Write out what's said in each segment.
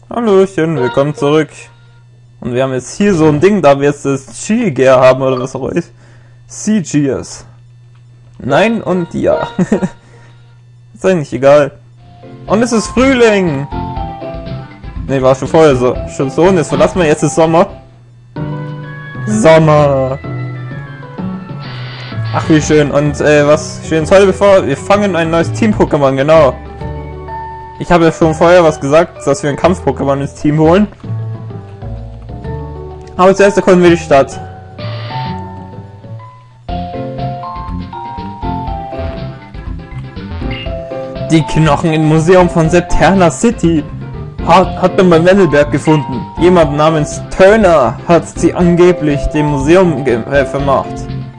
Hallöchen, willkommen zurück. Und wir haben jetzt hier so ein Ding, da wir jetzt das G-Gear haben, oder was auch immer. C-Gears. Nein und ja. Ist eigentlich egal. Und es ist Frühling. Ne, war schon vorher so. Schon so, und jetzt verlassen wir, jetzt ist Sommer. Sommer. Ach, wie schön. Und was steht uns heute bevor? Wir fangen ein neues Team-Pokémon, genau. Ich habe ja schon vorher was gesagt, dass wir ein Kampf-Pokémon ins Team holen. Aber zuerst erkunden wir die Stadt. Die Knochen im Museum von Septerna City hat man beim Wendelberg gefunden. Jemand namens Turner hat sie angeblich dem Museum vermacht.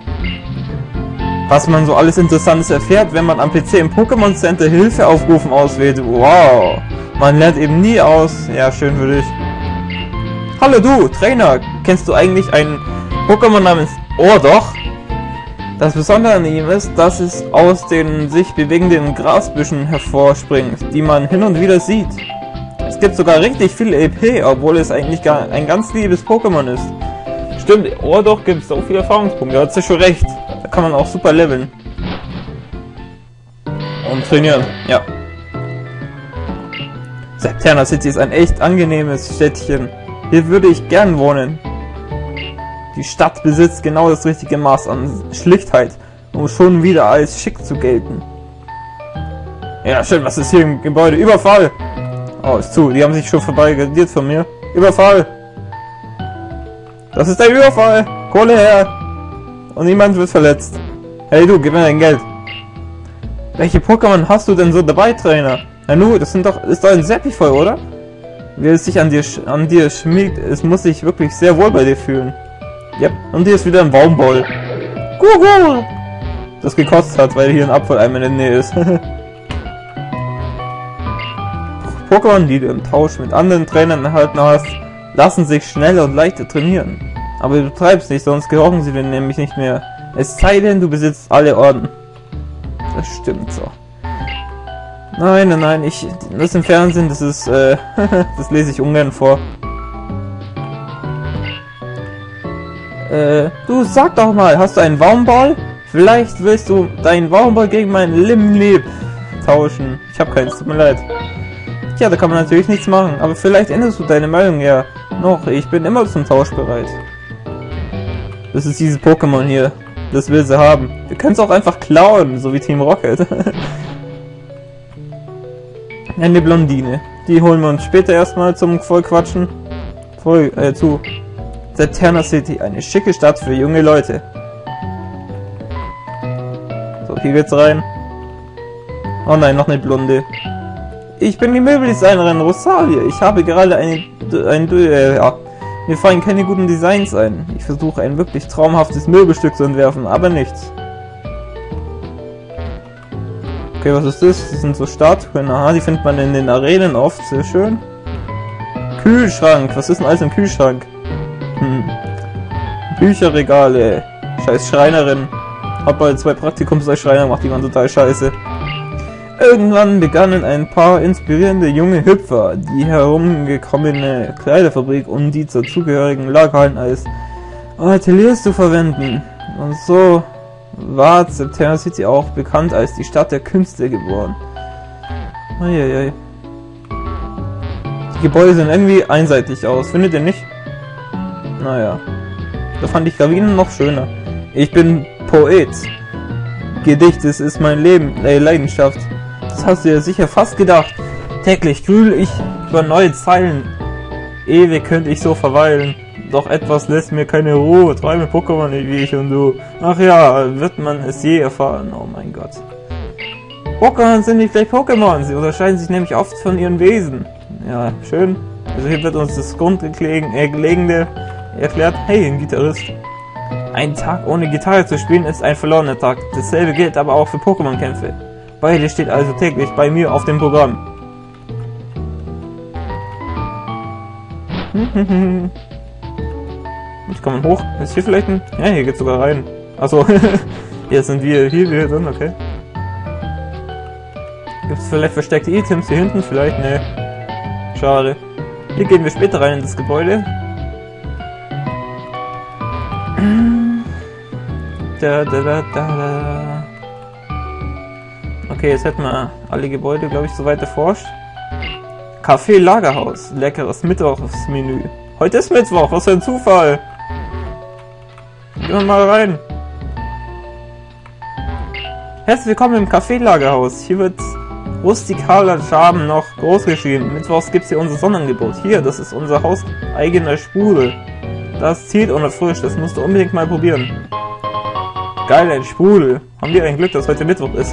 Was man so alles Interessantes erfährt, wenn man am PC im Pokémon Center Hilfe aufrufen auswählt. Wow, man lernt eben nie aus. Ja, schön für dich. Hallo du, Trainer, kennst du eigentlich einen Pokémon namens Ordok? Das Besondere an ihm ist, dass es aus den sich bewegenden Grasbüschen hervorspringt, die man hin und wieder sieht. Es gibt sogar richtig viel EP, obwohl es eigentlich gar ein ganz liebes Pokémon ist. Stimmt, Ordok gibt so viele Erfahrungspunkte, hat sie schon recht. Da kann man auch super leveln. Und trainieren, ja. Septerna City ist ein echt angenehmes Städtchen. Hier würde ich gern wohnen. Die Stadt besitzt genau das richtige Maß an Schlichtheit, um schon wieder als schick zu gelten. Ja, schön, was ist hier im Gebäude? Überfall! Oh, ist zu, die haben sich schon verbarrikadiert von mir. Überfall! Das ist ein Überfall! Kohle her! Und niemand wird verletzt. Hey du, gib mir dein Geld. Welche Pokémon hast du denn so dabei, Trainer? Na nu, das ist doch ein Seppi voll, oder? Wie es sich an dir schmiegt, es muss sich wirklich sehr wohl bei dir fühlen. Yep, und hier ist wieder ein Baumwoll. Gugu! Das gekostet hat, weil hier ein Abfalleimer in der Nähe ist. Pokémon, die du im Tausch mit anderen Trainern erhalten hast, lassen sich schneller und leichter trainieren. Aber du treibst nicht, sonst gehorchen sie dir nämlich nicht mehr. Es sei denn, du besitzt alle Orden. Das stimmt so. Nein, das im Fernsehen, das ist, das lese ich ungern vor. Du sag doch mal, hast du einen Wurmball? Vielleicht willst du deinen Wurmball gegen meinen Limlip tauschen. Ich habe keins, tut mir leid. Tja, da kann man natürlich nichts machen, aber vielleicht änderst du deine Meinung ja noch. Ich bin immer zum Tausch bereit. Das ist dieses Pokémon hier. Das will sie haben. Wir können es auch einfach klauen, so wie Team Rocket. Eine Blondine. Die holen wir uns später erstmal zum Vollquatschen. Zu Septerna City. Eine schicke Stadt für junge Leute. So, hier geht's rein. Oh nein, noch eine Blonde. Ich bin die Möbeldesignerin Rosalia. Ich habe gerade mir fallen keine guten Designs ein. Ich versuche ein wirklich traumhaftes Möbelstück zu entwerfen, aber nichts. Okay, was ist das? Das sind so Statuen. Aha, die findet man in den Arenen oft. Sehr schön. Kühlschrank. Was ist denn alles im Kühlschrank? Bücherregale. Scheiß Schreinerin. Hab bald 2 Praktikums als Schreiner gemacht, die waren total scheiße. Irgendwann begannen ein paar inspirierende junge Hüpfer, die herumgekommene Kleiderfabrik und die dazugehörigen Lagerhallen als Ateliers zu verwenden. Und so war Septerna City auch bekannt als die Stadt der Künste geworden. Eieiei. Die Gebäude sehen irgendwie einseitig aus, findet ihr nicht? Naja. Da fand ich Gravinen noch schöner. Ich bin Poet. Gedicht, es ist mein Leben, Leidenschaft. Das hast du dir sicher fast gedacht. Täglich grüble ich über neue Zeilen. Ewig könnte ich so verweilen. Doch etwas lässt mir keine Ruhe. Träume Pokémon wie ich und du. Ach ja, wird man es je erfahren. Oh mein Gott. Pokémon sind nicht gleich Pokémon. Sie unterscheiden sich nämlich oft von ihren Wesen. Ja, schön. Also hier wird uns das Grundlegende erklärt. Hey, ein Gitarrist. Ein Tag ohne Gitarre zu spielen ist ein verlorener Tag. Dasselbe gilt aber auch für Pokémon-Kämpfe. Beide steht also täglich bei mir auf dem Programm. Jetzt kann man hoch. Ist hier vielleicht ein... Ja, hier geht's sogar rein. Achso. Jetzt sind wir hier wieder drin, okay. Gibt es vielleicht versteckte Items hier hinten? Vielleicht? Ne. Schade. Hier gehen wir später rein in das Gebäude. Okay, jetzt hätten wir alle Gebäude, glaube ich, soweit erforscht. Café Lagerhaus. Leckeres Mittwochsmenü. Heute ist Mittwoch, was für ein Zufall. Gehen wir mal rein. Herzlich willkommen im Café Lagerhaus. Hier wird rustikaler Charme noch groß geschrieben. Mittwochs gibt es hier unser Sonnenangebot. Hier, das ist unser hauseigener Sprudel. Das zieht und erfrischt, das musst du unbedingt mal probieren. Geil, ein Sprudel. Haben wir ein Glück, dass heute Mittwoch ist.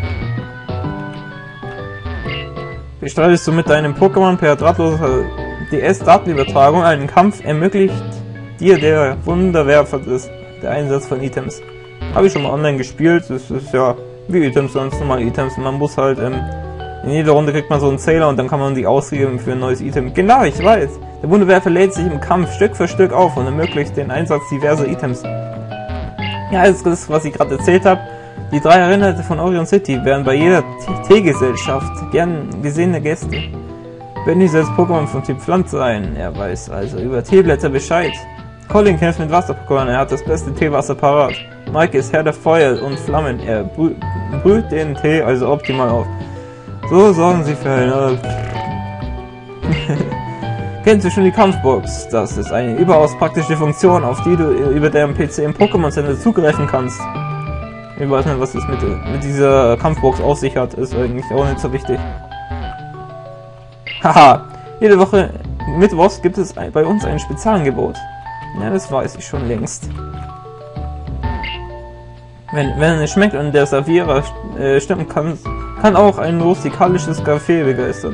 Bestreitest du mit deinem Pokémon per drahtloser DS-Datenübertragung einen Kampf, ermöglicht dir der Wunderwerfer ist, der Einsatz von Items. Habe ich schon mal online gespielt, das ist ja wie Items, sonst normale Items. Man muss halt, in jeder Runde kriegt man so einen Zähler und dann kann man die ausgeben für ein neues Item. Genau, ich weiß. Der Wunderwerfer lädt sich im Kampf Stück für Stück auf und ermöglicht den Einsatz diverser Items. Ja, das ist, was ich gerade erzählt habe. Die 3 Erinnerte von Orion City wären bei jeder Teegesellschaft gern gesehene Gäste. Benny selbst Pokémon vom Typ Pflanze sein. Er weiß also über Teeblätter Bescheid. Colin kämpft mit Wasser-Pokémon, er hat das beste Teewasser parat. Mike ist Herr der Feuer und Flammen, er brüht den Tee also optimal auf. So sorgen sie für eine... Kennst du schon die Kampfbox? Das ist eine überaus praktische Funktion, auf die du über deinem PC im Pokémon Center zugreifen kannst. Ich weiß nicht, was das mit dieser Kampfbox auf sich hat, ist eigentlich auch nicht so wichtig. Haha, jede Woche Mittwochs gibt es bei uns ein Spezialangebot. Ja, das weiß ich schon längst. Wenn es schmeckt und der Servierer stimmt, kann auch ein rustikalisches Café begeistern.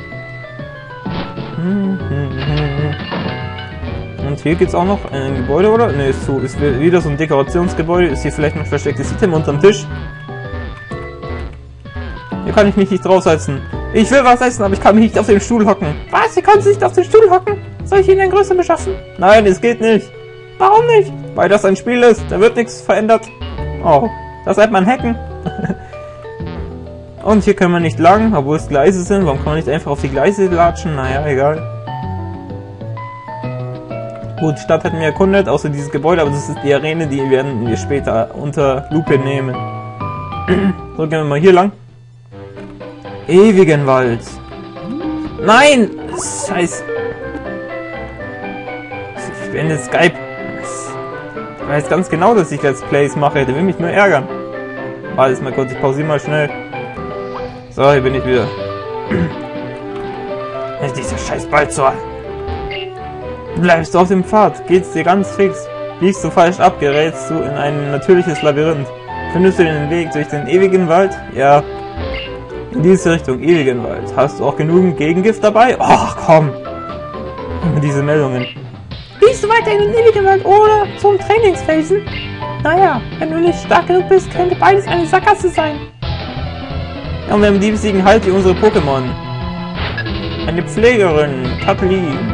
Und hier gibt's auch noch ein Gebäude, oder? Ne, ist zu. Ist wieder so ein Dekorationsgebäude. Ist hier vielleicht noch verstecktes Item unterm Tisch? Hier kann ich mich nicht draufsetzen. Ich will was essen, aber ich kann mich nicht auf den Stuhl hocken. Was? Sie können sich nicht auf den Stuhl hocken? Soll ich Ihnen einen größeren beschaffen? Nein, es geht nicht. Warum nicht? Weil das ein Spiel ist. Da wird nichts verändert. Oh, das nennt man Hacken. Und hier können wir nicht lang, obwohl es Gleise sind. Warum kann man nicht einfach auf die Gleise latschen? Naja, egal. Gut, die Stadt hätten wir erkundet, außer dieses Gebäude, aber das ist die Arena, die werden wir später unter Lupe nehmen. So, gehen wir mal hier lang. Ewigenwald. Nein! Scheiße. Ich beende Skype. Ich weiß ganz genau, dass ich Let's Plays mache. Der will mich nur ärgern. Warte mal kurz, ich pausiere mal schnell. So, hier bin ich wieder. Dieser scheiß Balzor. Bleibst du auf dem Pfad, geht's dir ganz fix. Biegst du falsch ab, gerätst du in ein natürliches Labyrinth. Findest du den Weg durch den ewigen Wald? Ja. In diese Richtung, ewigen Wald. Hast du auch genügend Gegengift dabei? Ach komm. Diese Meldungen. Biegst du weiter in den ewigen Wald oder zum Trainingsfelsen? Naja, wenn du nicht stark genug bist, könnte beides eine Sackgasse sein. Ja, und wir haben die besiegen halt wie unsere Pokémon. Eine Pflegerin, Kathleen.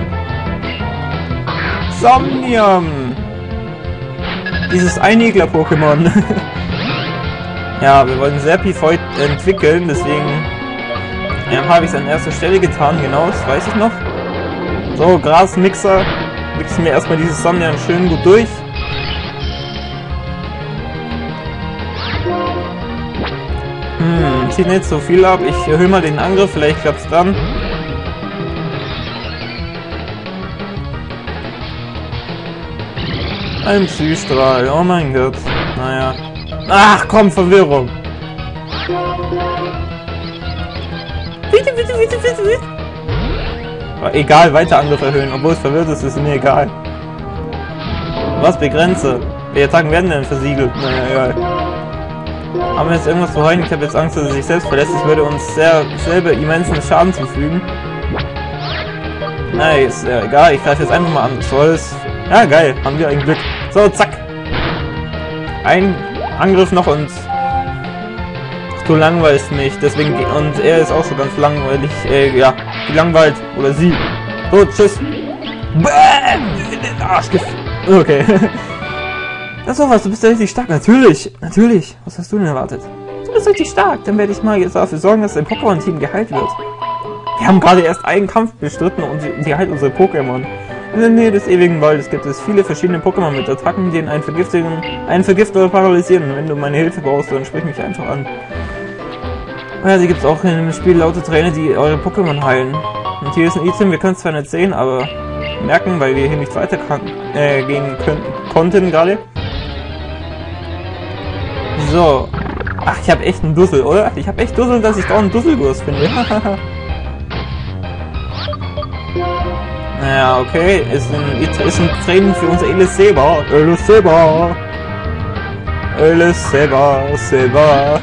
Somnium! Dieses Einigler-Pokémon. Ja, wir wollen Serpif heute entwickeln, deswegen habe ich es an erster Stelle getan, genau, das weiß ich noch. So, Grasmixer. Mixen wir erstmal dieses Somnium schön gut durch. Zieht nicht so viel ab. Ich erhöhe mal den Angriff, vielleicht klappt es dann. Ein Psystrahl, oh mein Gott. Naja. Ach komm, Verwirrung. Bitte. Egal, weiter Angriff erhöhen. Obwohl es verwirrt ist, ist mir egal. Was begrenze? Welche Attacken werden denn versiegelt? Naja, egal. Haben wir jetzt irgendwas zu heulen? Ich habe jetzt Angst, dass er sich selbst verlässt. Es würde uns selber immensen Schaden zufügen. Nice, ja, egal. Ich greife jetzt einfach mal an. Soll's. Ja, geil. Haben wir ein Glück. So, zack. Ein Angriff noch und du langweilst mich. Deswegen, und er ist auch so ganz langweilig. Ja, gelangweilt. Oder sie. So, tschüss. Arschgift. Okay. Na sowas, du bist ja richtig stark. Natürlich. Was hast du denn erwartet? Du bist richtig stark. Dann werde ich mal jetzt dafür sorgen, dass dein Pokémon-Team geheilt wird. Wir haben gerade erst einen Kampf bestritten und sie halt unsere Pokémon. In der Nähe des ewigen Waldes gibt es viele verschiedene Pokémon mit Attacken, die einen vergiften oder paralysieren. Wenn du meine Hilfe brauchst, dann sprich mich einfach an. Ja, sie gibt es auch in dem Spiel laute Trainer, die eure Pokémon heilen. Und hier ist ein Item, wir können es zwar nicht sehen, aber merken, weil wir hier nicht weiter gehen konnten gerade. So. Ach, ich habe echt einen Dussel, oder? Ich habe echt Dussel, dass ich da einen Dusselgurst finde. Naja, okay. Ist ein Training für unser Eliseba. Eliseba. Eliseba. Seba.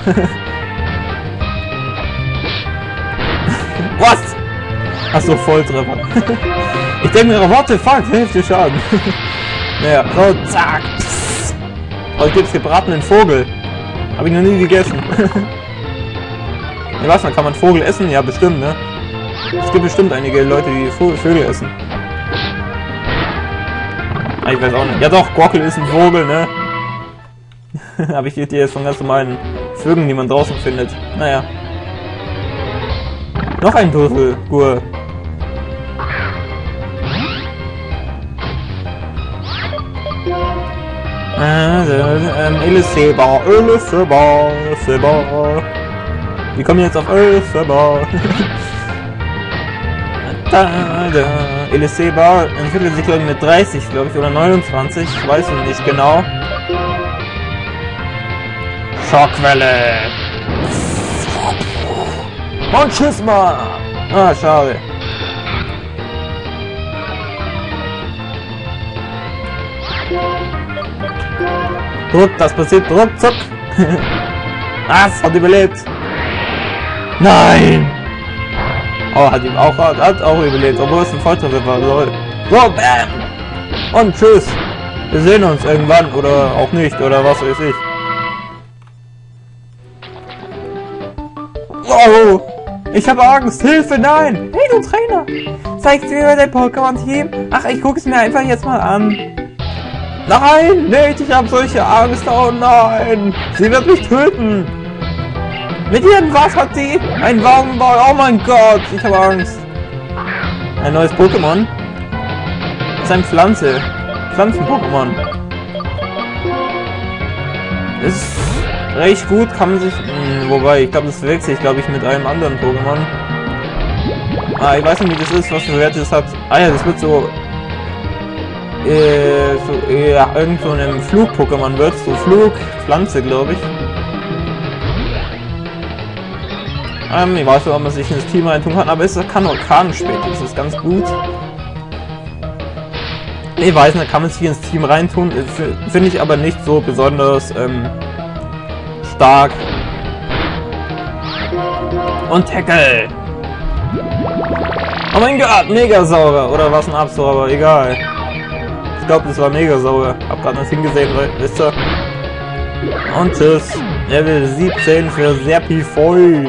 Was? Achso, Volltreffer. Ich denke mir, warte, fuck, Hälfte Schaden. Naja, so, zack. Heute gibt's gebratenen Vogel. Habe ich noch nie gegessen. Ich weiß nicht, kann man Vogel essen? Ja, bestimmt, ne? Es gibt bestimmt einige Leute, die Vögel essen. Ah, ich weiß auch nicht. Ja doch, Gockel ist ein Vogel, ne? Aber ich rede jetzt von ganz normalen Vögeln, die man draußen findet. Naja. Noch ein Dusselgur. Eliseba, Eliseba, Seba. Wir kommen jetzt auf Eliseba. Eliseba entwickelt sich, glaube ich, mit 30, glaube ich, oder 29, ich weiß es nicht genau. Schockwelle. Und tschüss mal. Ah, schade. Gut, das passiert ruckzuck. Was? Hat überlebt. Nein! Oh, hat auch überlebt, obwohl es ein Volltreffer war. So, bam! Und tschüss! Wir sehen uns irgendwann oder auch nicht, oder was weiß ich. Wow! Ich habe Angst! Hilfe, nein! Hey, du Trainer! Zeigst du mir dein Pokémon-Team? Ach, ich gucke es mir einfach jetzt mal an. Nein, nicht, ich habe solche Angst, oh nein, sie wird mich töten. Mit ihrem was hat sie? Ein Wagenball, oh mein Gott, ich habe Angst. Ein neues Pokémon? Das ist ein Pflanzen-Pokémon. Ist recht gut, kann man sich, wobei, ich glaube, das verwechselt ich, glaube ich, mit einem anderen Pokémon. Ah, ich weiß nicht, wie das ist, was für Werte es hat. Ah ja, das wird so irgend so einem Flug-Pokémon wird, so Flugpflanze, glaube ich. Ich weiß nicht, ob man sich in das Team reintun kann, aber es kann Orkan später, das ist ganz gut. Ich weiß nicht, kann man sich ins Team reintun, finde ich aber nicht so besonders stark. Und Tackle! Oh mein Gott, Megasauger! Oder was ein Absauger, egal. Ich glaube, das war Megasauger. Hab gerade nicht hingesehen, wisst ihr? Und tschüss. Level 17 für Serpifol.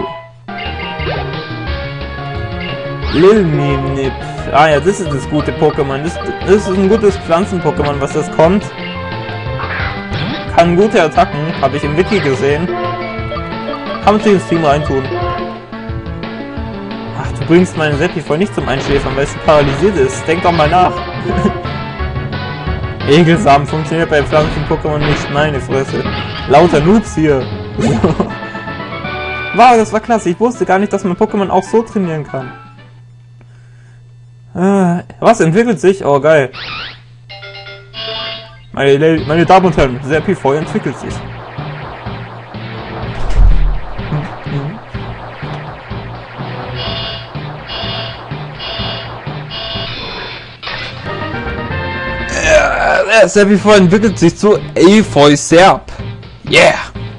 Lilminip. Ah ja, das ist das gute Pokémon. Das ist ein gutes Pflanzen-Pokémon, was das kommt. Kann gute Attacken, habe ich im Wiki gesehen. Kann man sich ins Team reintun. Ach, du bringst meinen Serpifol nicht zum Einschläfern, weil es paralysiert ist. Denk doch mal nach. Egelsamen funktioniert bei Pflanzen-Pokémon nicht, meine Fresse. Lauter Noobs hier. Wow, das war klasse. Ich wusste gar nicht, dass man Pokémon auch so trainieren kann. Was entwickelt sich? Oh, geil. Meine Damen und Herren, Serpifol entwickelt sich. Serpifol entwickelt sich zu Efeu-Serp. Yeah!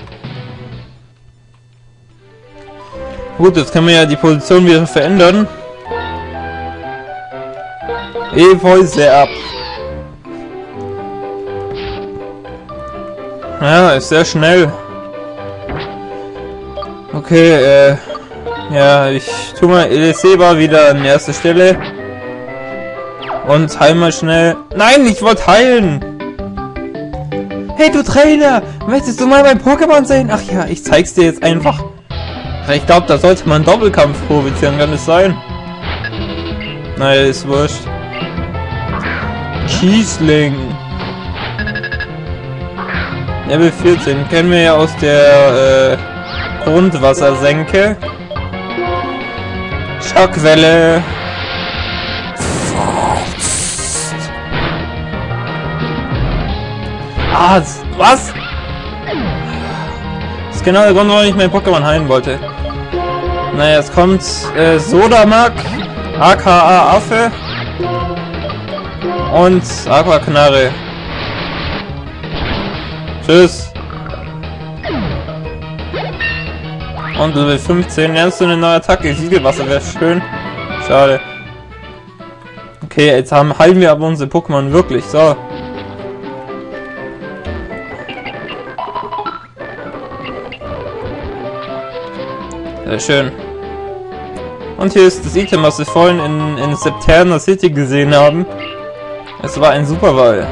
Gut, jetzt können wir ja die Position wieder verändern. Efeu-Serp. Ja, ist sehr schnell. Okay, ja, ich tue mal Eliseba wieder an erste Stelle. Und heil mal schnell. Nein, ich wollte heilen! Hey, du Trainer! Möchtest du mal mein Pokémon sehen? Ach ja, ich zeig's dir jetzt einfach. Ich glaube, da sollte man Doppelkampf provozieren, kann es sein? Naja, ist wurscht. Kiesling. Level 14 kennen wir ja aus der Grundwassersenke. Schockwelle. Ah, was? Das ist genau der Grund, warum ich mein Pokémon heilen wollte. Naja, es kommt Sodamak, aka Affe und Aquaknarre. Tschüss. Und Level 15. Lernst du eine neue Attacke? Siegelwasser wäre schön. Schade. Okay, jetzt heilen wir aber unsere Pokémon wirklich. So. Sehr schön. Und hier ist das Item, was wir vorhin in Septerna City gesehen haben. Es war ein Superball.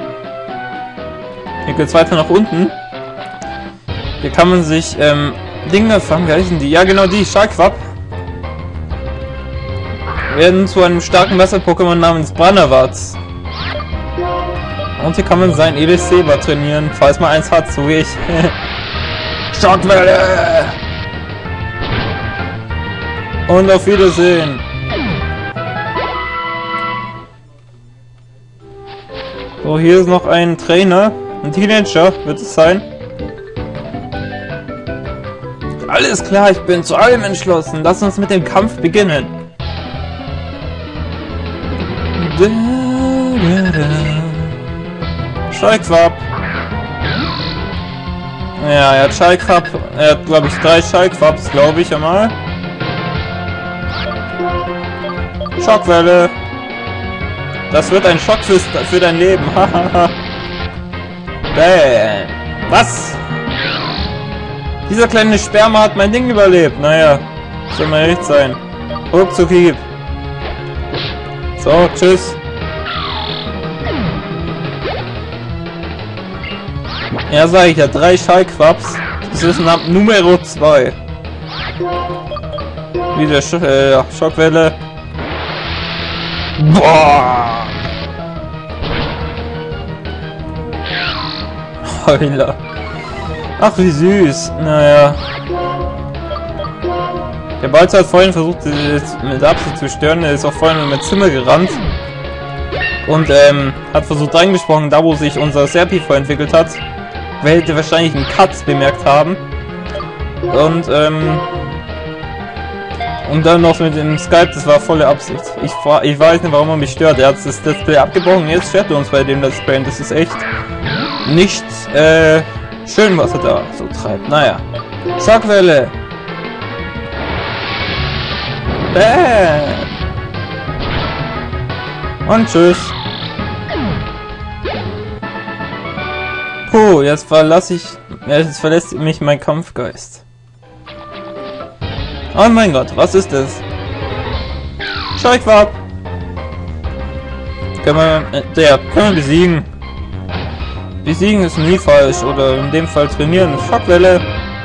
Hier geht's weiter nach unten. Hier kann man sich Dinge fangen. Wie heißen die? Ja, genau die. Sharkwap. Werden zu einem starken Wasser-Pokémon namens Branawatz. Und hier kann man sein EDC trainieren, falls man eins hat, so wie ich. Schockwelle! Und auf Wiedersehen! So, hier ist noch ein Trainer. Ein Teenager wird es sein. Alles klar, ich bin zu allem entschlossen. Lass uns mit dem Kampf beginnen. Schalkwap. Ja, er hat Schalkwap. Er hat, glaube ich, 3 Schalkwaps, glaube ich, einmal. Schockwelle. Das wird ein Schock für dein Leben. Hahaha. Bäh. Was? Dieser kleine Sperma hat mein Ding überlebt. Naja, soll mal recht sein. Ruckzuck hieb. So, tschüss. Ja, sag ich ja, 3 Schalkwaps. Das ist Numero 2. Wieder Schockwelle. Boah! Heuler. Ach, wie süß. Naja. Der Balzer hat vorhin versucht, mit Absicht zu stören. Er ist auch vorhin in mein Zimmer gerannt. Und hat versucht reingesprungen, da wo sich unser Serpi vorentwickelt hat. Werdet ihr wahrscheinlich einen Katz bemerkt haben. Und dann noch mit dem Skype, das war volle Absicht. Ich weiß nicht, warum er mich stört. Er hat das Display abgebrochen, jetzt stört er uns bei dem Let's Play. Das ist echt nicht schön, was er da so treibt. Naja. Schockwelle. Bäh. Und tschüss. Puh, jetzt verlässt mich mein Kampfgeist. Oh mein Gott, was ist das? Schalkwap! Können wir besiegen. Besiegen ist nie falsch, oder in dem Fall trainieren. Schockwelle!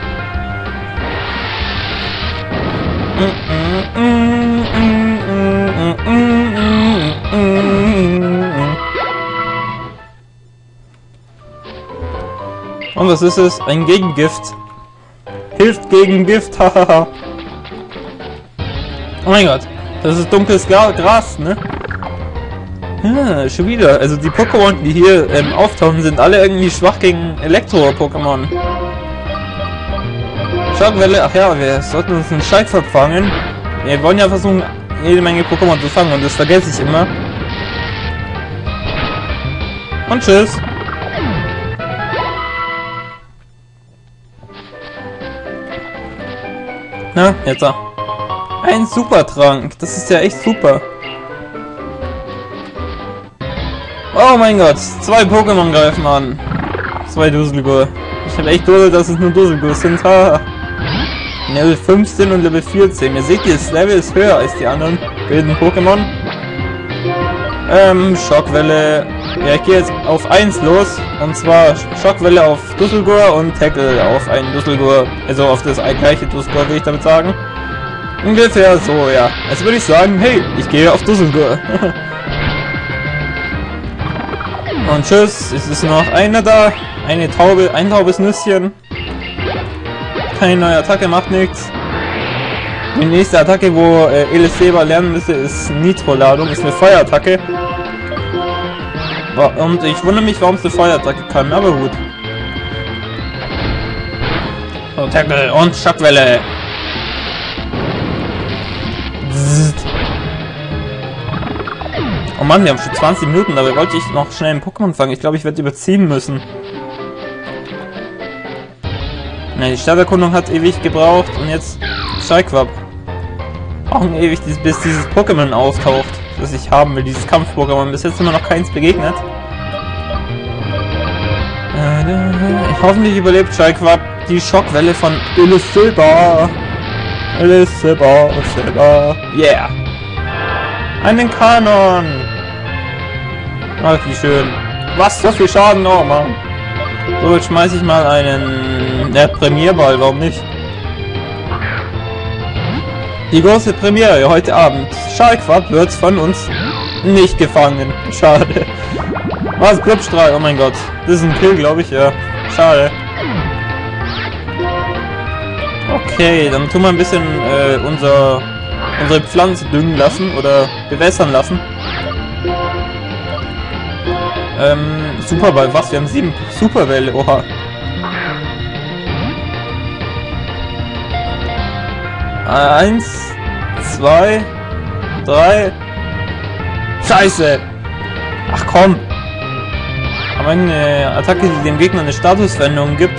Und was ist es? Ein Gegengift. Hilft gegen Gift, hahaha. Oh mein Gott, das ist dunkles Gras, ne? Ja, schon wieder. Also die Pokémon, die hier auftauchen, sind alle irgendwie schwach gegen Elektro-Pokémon. Schockwelle, ach ja, wir sollten uns einen Schalkwap fangen. Wir wollen ja versuchen, jede Menge Pokémon zu fangen und das vergesse ich immer. Und tschüss. Na, jetzt da. Ein Supertrank, das ist ja echt super. Oh mein Gott, 2 Pokémon greifen an. 2 Dusselgur. Ich habe echt Dusel, dass es nur Dusselgur sind. Ha. Level 15 und Level 14. Ihr seht, das Level ist höher als die anderen wilden Pokémon. Schockwelle. Ja, ich gehe jetzt auf 1 los. Und zwar Schockwelle auf Dusselgur und Tackle auf einen Dusselgur. Also auf das gleiche Dusselgur, will ich damit sagen. Ungefähr so, ja. Also würde ich sagen, hey, ich gehe auf Dusselgur. Und tschüss, es ist noch einer da. Eine Taube, ein taubes Nüsschen. Keine neue Attacke, macht nichts. Die nächste Attacke, wo Elizeba lernen müsste, ist Nitro-Ladung, ist eine Feuerattacke. Und ich wundere mich, warum es eine Feuerattacke kann, aber gut. So, Tackle und Schockwelle. Oh Mann, wir haben schon 20 Minuten, dabei wollte ich noch schnell einen Pokémon fangen. Ich glaube, ich werde überziehen müssen. Na, die Stadterkundung hat ewig gebraucht und jetzt Schallquapp. Brauchen ewig, bis dieses Pokémon auftaucht, das ich haben will, dieses Kampf-Pokémon. Bis jetzt immer noch keins begegnet. Hoffentlich überlebt Schallquapp die Schockwelle von Elizeba. Elizeba, yeah! Einen Kanon! Ach, wie schön. Was, so viel Schaden? Oh Mann. So, jetzt schmeiße ich mal einen Premierball, warum nicht? Die große Premiere heute Abend. Schallquapp wird von uns nicht gefangen. Schade. Was? Blubstrahl? Oh mein Gott. Das ist ein Kill, glaube ich, ja. Schade. Okay, dann tun wir ein bisschen unsere Pflanze düngen lassen oder bewässern lassen. Superball, was? Wir haben 7 Superbälle, oha. Eins, 2, 3. Scheiße! Ach komm! Aber eine Attacke, die dem Gegner eine Statusveränderung gibt.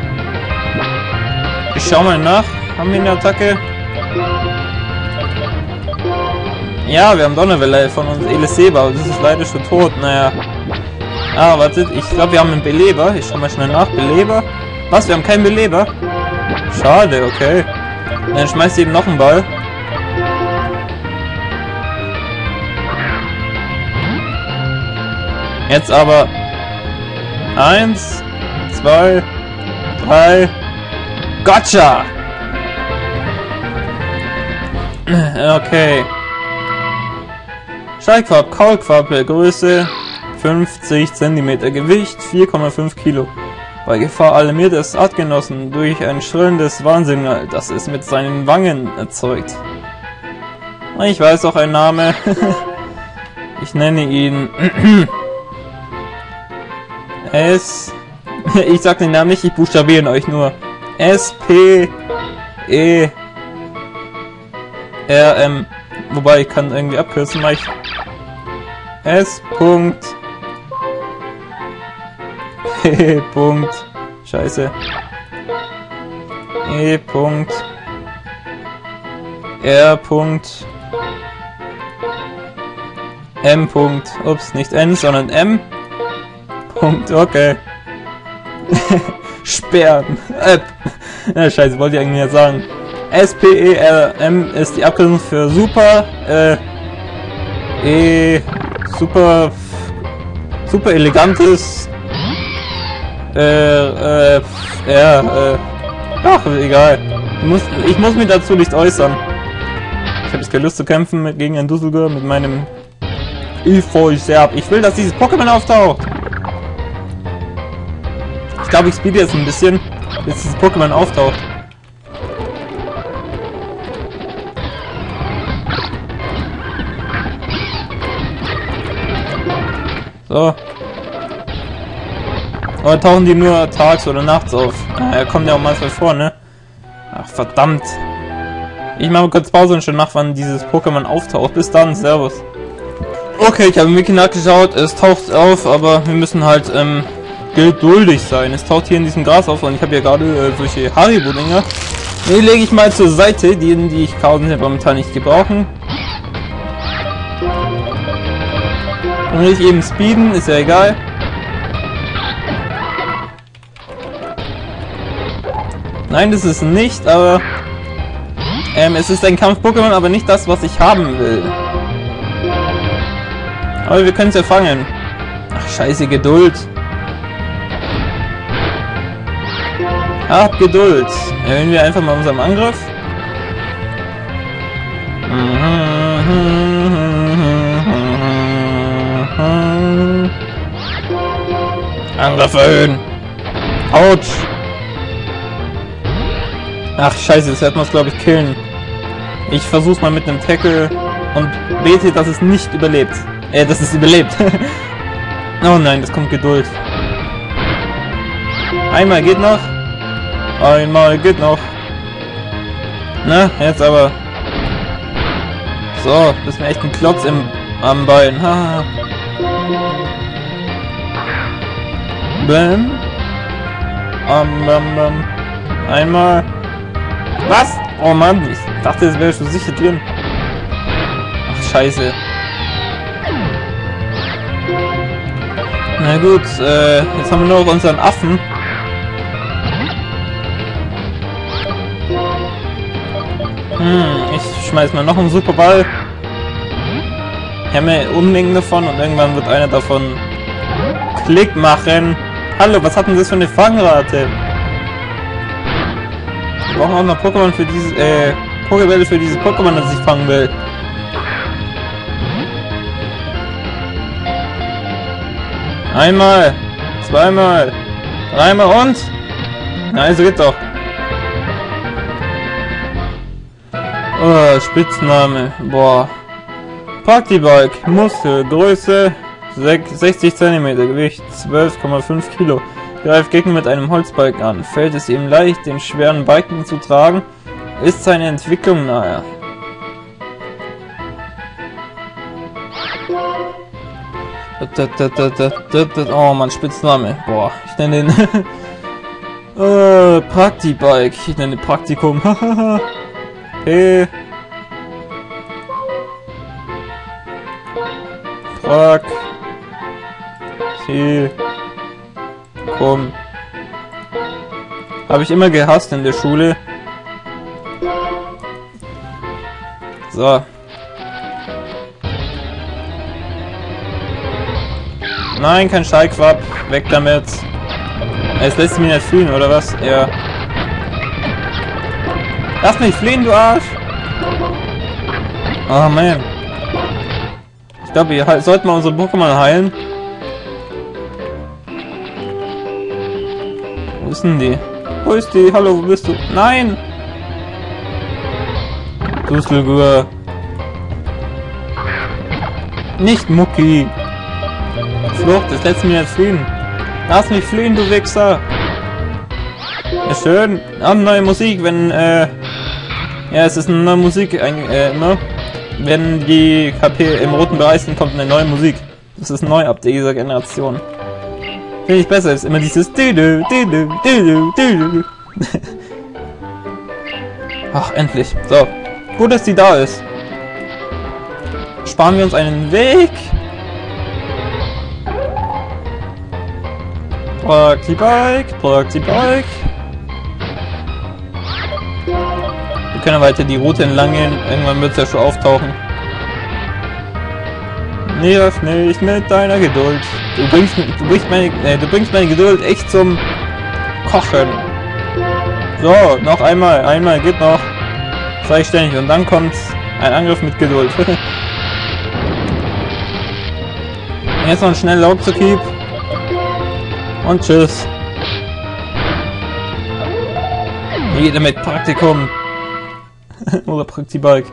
Ich schau mal nach. Haben wir eine Attacke? Ja, wir haben Donnerwelle von uns Elizeba, aber das ist leider schon tot. Naja. Ah, wartet, ich glaube, wir haben einen Beleber. Ich schau mal schnell nach. Beleber? Was? Wir haben keinen Beleber? Schade, okay. Dann schmeißt eben noch einen Ball. Jetzt aber 1, 2, 3. Gotcha! Okay. Schallquapp, Kaulquappe, Größe 50 cm, Gewicht 4,5 Kilo. Bei Gefahr alarmiert es Artgenossen durch ein schrillendes Warnsignal, das es mit seinen Wangen erzeugt. Ich weiß auch ein Name. Ich nenne ihn ich sag den Namen nicht, ich buchstabiere ihn euch nur. S-P-E-R-M. Wobei, ich kann irgendwie abkürzen, mach ich S. P. Scheiße. E. R. M. Ups, nicht N, sondern M. Okay. Sperren. Ja, scheiße, wollte ich eigentlich nicht sagen. SPERM ist die Abkürzung für Super, super elegantes, ach, egal. Ich muss mich dazu nicht äußern. Ich habe jetzt keine Lust zu kämpfen gegen einen Dusselgur mit meinem Serb. Ich will, dass dieses Pokémon auftaucht. Ich glaube, ich speede jetzt ein bisschen, bis dieses Pokémon auftaucht. So. Oder tauchen die nur tags oder nachts auf? Er kommt ja auch manchmal vor, ne? Ach, verdammt. Ich mache kurz Pause und schon nach, wann dieses Pokémon auftaucht. Bis dann, servus. Okay, ich habe im Wiki nachgeschaut, es taucht auf, aber wir müssen halt, geduldig sein. Es taucht hier in diesem Gras auf und ich habe ja gerade solche Haribo-Dinger. Die lege ich mal zur Seite, die ich momentan nicht gebrauchen. Und nicht eben speeden, ist ja egal. Nein, das ist nicht, aber es ist ein Kampf-Pokémon, aber nicht das, was ich haben will. Aber wir können es ja fangen. Ach, scheiße, Geduld. Habt Geduld. Erhöhen wir einfach mal unseren Angriff. Angriff erhöhen. Autsch. Ach, scheiße, jetzt hätten wir es, glaube ich, killen. Ich versuch's mal mit einem Tackle und bete, dass es nicht überlebt. Dass es überlebt. Oh nein, das kommt Geduld. Einmal geht noch. Einmal geht noch. Na, jetzt aber. So, das ist mir echt ein Klotz am Bein. Haha. Bam. Einmal. Was? Oh Mann, ich dachte, es wäre schon sicher drin. Ach, scheiße. Na gut, jetzt haben wir nur noch unseren Affen. Ich schmeiß mal noch einen Superball. Ich habe mir Unmengen davon und irgendwann wird einer davon Klick machen. Hallo, was hat denn das für eine Fangrate? Wir brauchen auch noch Pokémon für dieses, Pokébälle für dieses Pokémon, das ich fangen will. Einmal, zweimal, dreimal und... Nein, so geht's doch. Oh, Spitzname. Boah. Praktibike. Muskel. Größe 60 cm. Gewicht 12,5 Kilo. Greift Gegner mit einem Holzbalken an. Fällt es ihm leicht, den schweren Balken zu tragen, ist seine Entwicklung nahe. Oh Mann, Spitzname. Boah, ich nenne den Praktibike. Ich nenne Praktikum. Hey. Praktikum. Habe ich immer gehasst in der Schule. So. Nein, kein Schallquapp. Weg damit. Es lässt mich nicht fliehen, oder was? Ja. Lass mich fliehen, du Arsch! Oh man. Ich glaube, wir sollten mal unsere Pokémon heilen. Wo ist denn die? Wo ist die? Hallo, wo bist du? Nein! Dusselgur. Nicht Mucki. Flucht, das lässt mich nicht fliehen. Lass mich fliehen, du Wichser! Ja, schön. Ah, neue Musik, wenn, ja, es ist eine neue Musik, ne? Wenn die KP im roten Bereich sind, kommt eine neue Musik. Das ist neu ab dieser Generation. Finde ich besser, ist immer dieses Ach, endlich. So. Gut, dass die da ist. Sparen wir uns einen Weg. Praktibike. Wir können weiter die Route entlang gehen. Irgendwann wird es ja schon auftauchen. Nerv nicht mit deiner Geduld. Du bringst meine Geduld echt zum Kochen. So, noch einmal. Einmal geht noch. Sag ich ständig. Und dann kommt ein Angriff mit Geduld. Jetzt noch schnell laut zu keep. Und tschüss. Jeder mit Praktikum. Oder Praktibike.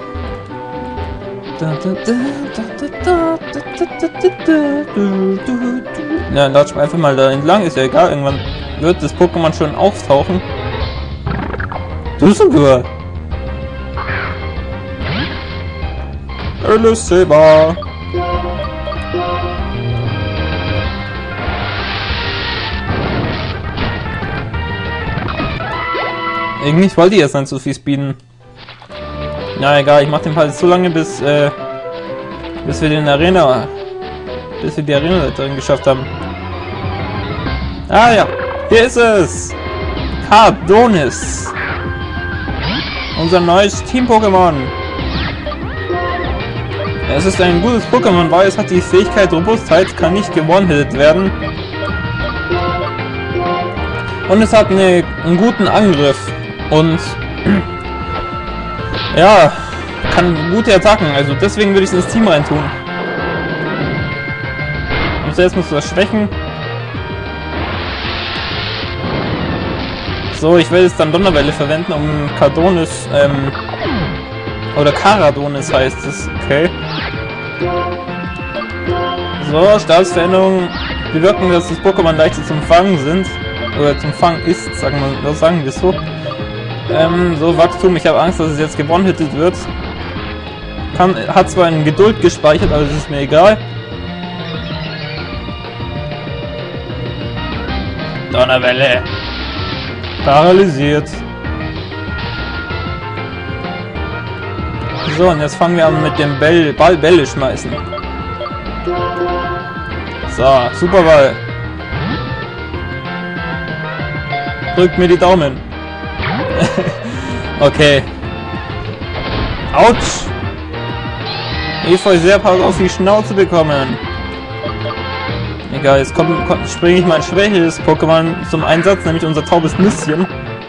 Ja, latsch einfach mal da entlang, ist ja egal. Irgendwann wird das Pokémon schon auftauchen. Dusselgur. Eliseba. Irgendwie wollte ich jetzt nicht so viel speeden. Na egal, ich mach den Fall so lange, bis wir die Arena-Leiterin geschafft haben. Ah ja, hier ist es! Cardonis! Unser neues Team-Pokémon! Es ist ein gutes Pokémon, weil es hat die Fähigkeit Robustheit, kann nicht gewone-hitted werden. Und es hat einen guten Angriff. Und ja, kann gute Attacken, also deswegen würde ich es ins Team reintun. Und zuerst musst du das schwächen. So, ich werde jetzt dann Donnerwelle verwenden, um Cardonis, oder Caradonis heißt es, okay. So, Stabsveränderungen bewirken, dass das Pokémon leichter zum Fangen sind, oder zum Fangen ist, sagen wir es so. So, Wachstum, ich habe Angst, dass es jetzt gewonnen-hittet wird. Hat zwar in Geduld gespeichert, aber das ist mir egal. Donnerwelle. Paralysiert. So, und jetzt fangen wir an mit dem Ball Bälle schmeißen. So, Superball. Drückt mir die Daumen. Okay. Autsch. Efeu sehr pass auf die Schnauze bekommen. Egal, jetzt springe ich mein schwächeres Pokémon zum Einsatz, nämlich unser taubes Nüsschen.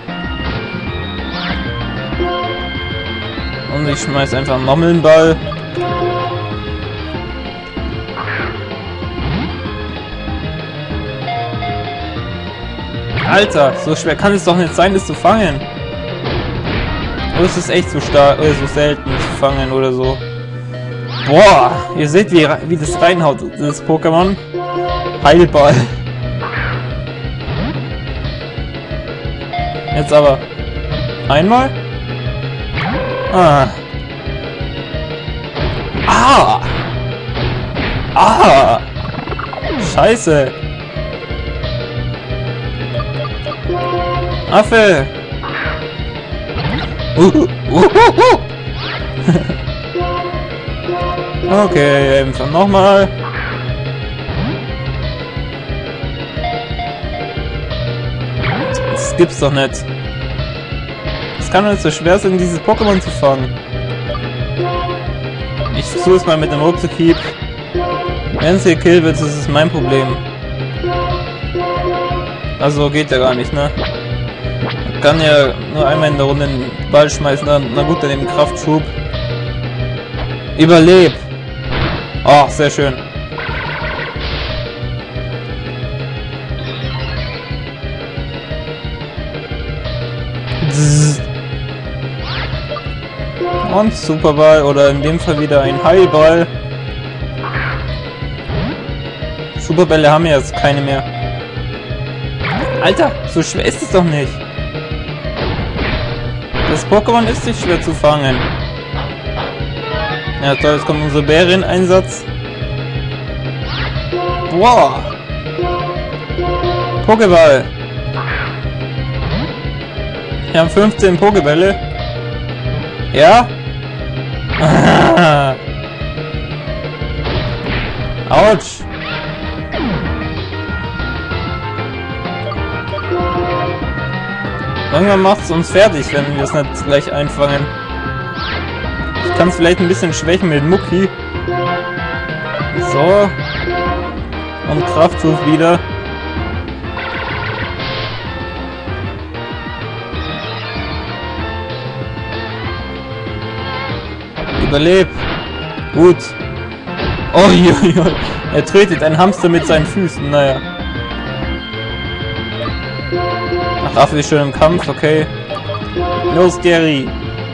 Und ich schmeiß einfach nochmal einen Ball. Alter, so schwer kann es doch nicht sein, das zu fangen. Oder ist es echt so stark, oder so selten zu fangen oder so. Boah, ihr seht, wie das reinhaut, das Pokémon. Heilball. Jetzt aber. Einmal. Ah. Ah. Ah. Scheiße. Affe. Okay, einfach nochmal. Das gibt's doch nicht. Es kann doch nicht so schwer sein, dieses Pokémon zu fangen. Ich versuche es mal mit dem Ruckzuck-Hieb. Wenn es hier killt wird, ist es mein Problem. Also geht ja gar nicht, ne? Man kann ja nur einmal in der Runde den Ball schmeißen, dann, na gut, dann den Kraftschub. Überleb! Oh, sehr schön. Und Superball, oder in dem Fall wieder ein Heilball. Superbälle haben wir jetzt keine mehr. Alter, so schwer ist es doch nicht. Das Pokémon ist nicht schwer zu fangen. Ja toll, jetzt kommt unser Bären-Einsatz. Boah! Pokéball! Wir haben 15 Pokébälle. Ja? Autsch! Irgendwann macht es uns fertig, wenn wir es nicht gleich einfangen. Ich kann es vielleicht ein bisschen schwächen mit Mucki. So. Und Kraftschub wieder. Überleb. Gut. Oh, er tretet ein Hamster mit seinen Füßen. Naja. Ach, Affe ist schon im Kampf. Okay. Los, Gary.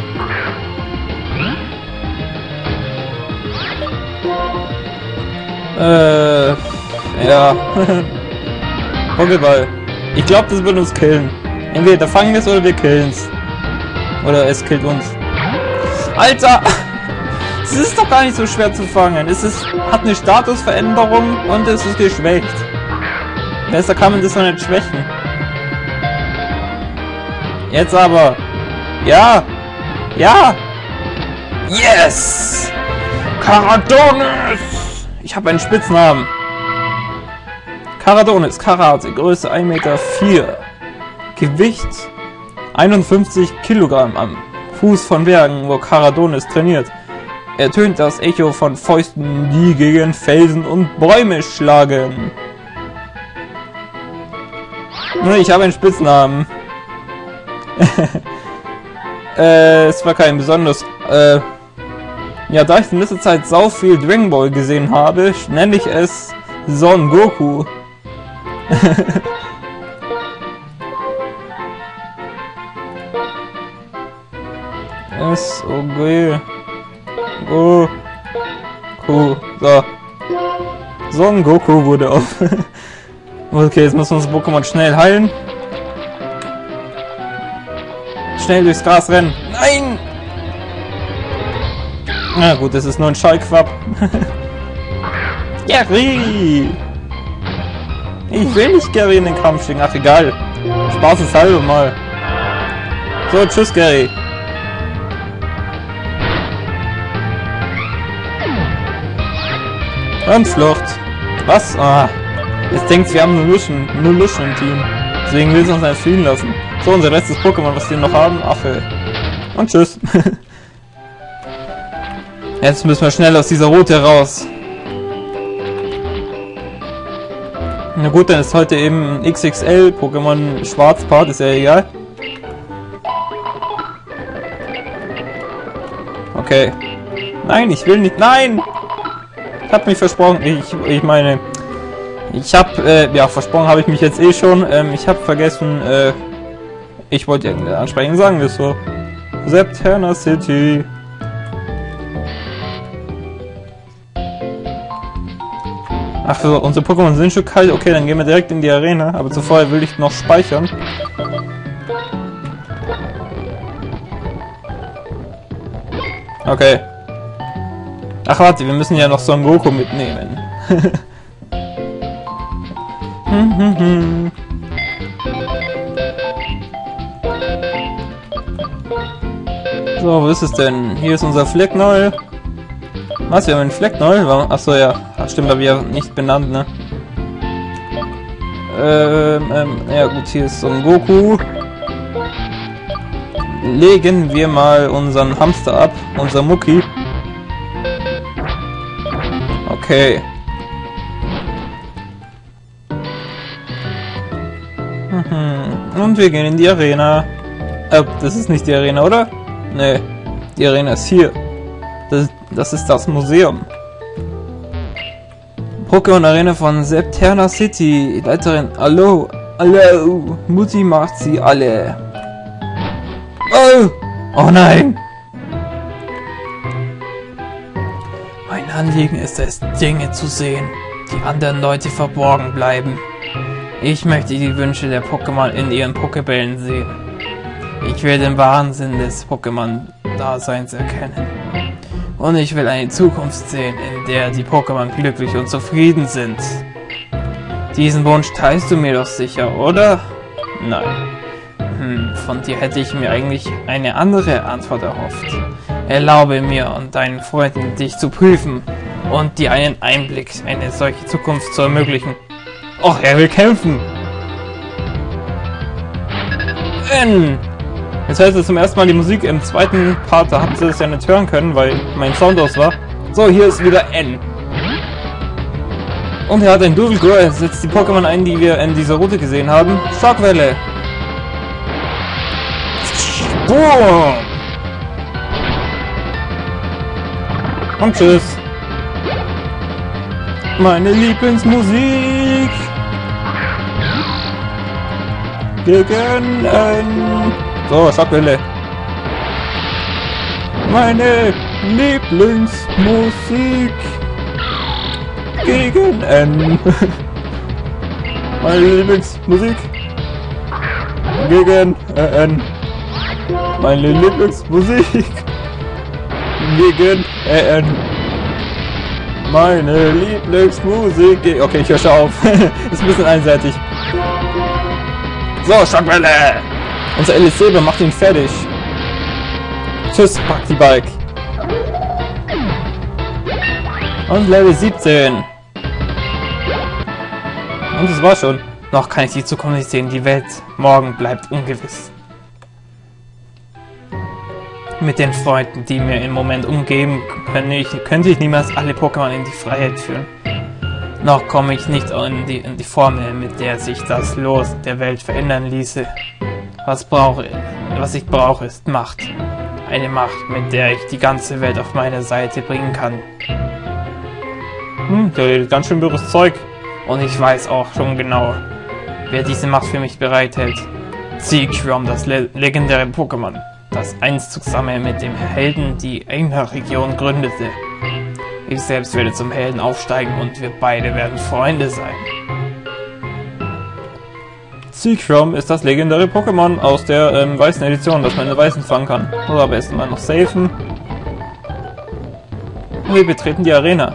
Ja. Pokéball. Ich glaube, das wird uns killen. Entweder fangen wir es oder wir killen es. Oder es killt uns. Alter! Es ist doch gar nicht so schwer zu fangen. Hat eine Statusveränderung und es ist geschwächt. Besser kann man das noch nicht schwächen. Jetzt aber. Ja! Ja! Yes! Caradonis! Ich habe einen Spitznamen. Caradonis, Karate, Größe 1,4 Meter. Gewicht 51 Kilogramm am Fuß von Bergen, wo Caradonis trainiert. Ertönt das Echo von Fäusten, die gegen Felsen und Bäume schlagen. Ich habe einen Spitznamen. Es war kein besonders... ja, da ich in letzter Zeit sau viel Dragon Ball gesehen habe, nenne ich es Son Goku. S-O-G. Goku. So. Son Goku wurde auf. Okay, jetzt müssen wir unser Pokémon schnell heilen. Schnell durchs Gras rennen. Nein! Na gut, das ist nur ein Schallquapp. Gary! Ich will nicht Gary in den Kampf schicken. Ach, egal. Spaß ist halbe mal. So, tschüss, Gary. Und Flucht. Was? Ah. Jetzt denkt, wir haben nur Luschen im Team. Deswegen will es uns eins fliehen lassen. So, unser letztes Pokémon, was wir noch haben. Affe. Und tschüss. Jetzt müssen wir schnell aus dieser Route raus. Na gut, dann ist heute eben ein XXL Pokémon Schwarzpart, ist ja egal. Okay. Nein, ich will nicht. Nein! Ich hab mich versprochen. Ich meine... Ich hab... ja, versprochen habe ich mich jetzt eh schon. Ich habe vergessen... ich wollte ja ansprechen, sagen wir es so. Septerna City. Ach so, unsere Pokémon sind schon kalt. Okay, dann gehen wir direkt in die Arena. Aber zuvor will ich noch speichern. Okay. Ach warte, wir müssen ja noch Son Goku mitnehmen. So, wo ist es denn? Hier ist unser Flecknoll. Was, wir haben einen Flecknoll? Achso, ja. Ach, stimmt, aber wir nicht benannt, ne? Ja gut, hier ist Son Goku. Legen wir mal unseren Hamster ab, unser Mucki. Okay. Und wir gehen in die Arena. Das ist nicht die Arena, oder? Nee, die Arena ist hier. Das ist das Museum. Pokémon Arena von Septerna City. Leiterin, hallo, hallo, Mutti macht sie alle. Oh, oh nein. Mein Anliegen ist es, Dinge zu sehen, die anderen Leute verborgen bleiben. Ich möchte die Wünsche der Pokémon in ihren Pokébällen sehen. Ich will den wahren Sinn des Pokémon-Daseins erkennen. Und ich will eine Zukunft sehen, in der die Pokémon glücklich und zufrieden sind. Diesen Wunsch teilst du mir doch sicher, oder? Nein. Von dir hätte ich mir eigentlich eine andere Antwort erhofft. Erlaube mir und deinen Freunden, dich zu prüfen und dir einen Einblick, eine solche Zukunft zu ermöglichen. Och, er will kämpfen! Jetzt hört ihr zum ersten Mal die Musik im zweiten Part, da habt ihr das ja nicht hören können, weil mein Sound aus war. So, hier ist wieder N. Und er hat ein Duvigor, er setzt die Pokémon ein, die wir in dieser Route gesehen haben. Schockwelle! Boom! Und tschüss! Meine Lieblingsmusik! Gegen N! So, Schockwelle. Meine Lieblingsmusik gegen N. Meine Lieblingsmusik gegen N. Meine Lieblingsmusik gegen N. Meine Lieblingsmusik gegen... Okay, ich höre schon auf. Ist ein bisschen einseitig. So, Schockwelle! Unser LSC macht ihn fertig. Tschüss, Praktibike. Und Level 17. Und das war schon. Noch kann ich die Zukunft nicht sehen. Die Welt morgen bleibt ungewiss. Mit den Freunden, die mir im Moment umgeben, könnte ich niemals alle Pokémon in die Freiheit führen. Noch komme ich nicht in die Formel, mit der sich das Los der Welt verändern ließe. Was ich brauche, ist Macht. Eine Macht, mit der ich die ganze Welt auf meine Seite bringen kann. Der redet ganz schön böses Zeug. Und ich weiß auch schon genau, wer diese Macht für mich bereithält. Seagram, das legendäre Pokémon. das einst zusammen mit dem Helden die Einer-Region gründete. Ich selbst werde zum Helden aufsteigen und wir beide werden Freunde sein. Seagram ist das legendäre Pokémon aus der weißen Edition, das man in der weißen fangen kann. Oder am besten mal noch safen. Und wir betreten die Arena.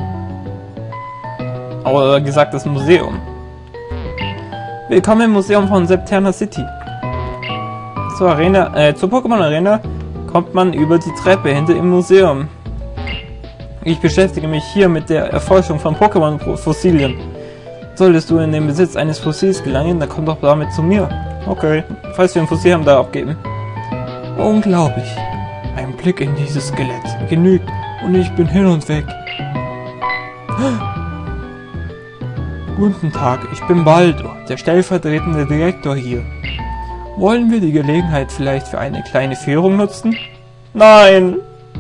Oder gesagt das Museum. Willkommen im Museum von Septerna City. Zur Pokémon Arena kommt man über die Treppe hinter im Museum. Ich beschäftige mich hier mit der Erforschung von Pokémon-Fossilien. Solltest du in den Besitz eines Fossils gelangen, dann komm doch damit zu mir. Okay, falls wir ein Fossil haben, da abgeben. Unglaublich. Ein Blick in dieses Skelett genügt und ich bin hin und weg. Guten Tag, ich bin Baldo, der stellvertretende Direktor hier. Wollen wir die Gelegenheit vielleicht für eine kleine Führung nutzen? Nein!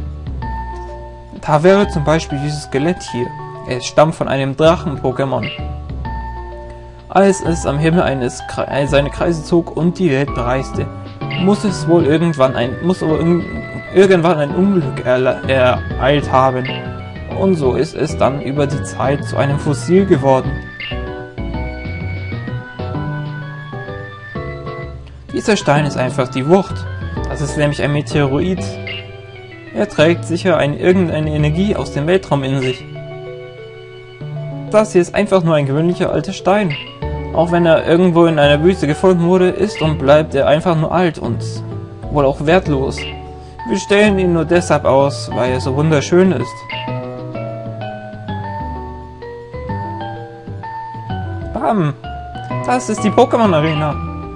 Da wäre zum Beispiel dieses Skelett hier. Es stammt von einem Drachen-Pokémon. Als es am Himmel seine Kreise zog und die Welt bereiste, muss es wohl irgendwann ein Unglück ereilt haben. Und so ist es dann über die Zeit zu einem Fossil geworden. Dieser Stein ist einfach die Wucht. Das ist nämlich ein Meteorit. Er trägt sicher irgendeine Energie aus dem Weltraum in sich. Das hier ist einfach nur ein gewöhnlicher alter Stein. Auch wenn er irgendwo in einer Wüste gefunden wurde, ist und bleibt er einfach nur alt und wohl auch wertlos. Wir stellen ihn nur deshalb aus, weil er so wunderschön ist. Bam! Das ist die Pokémon Arena.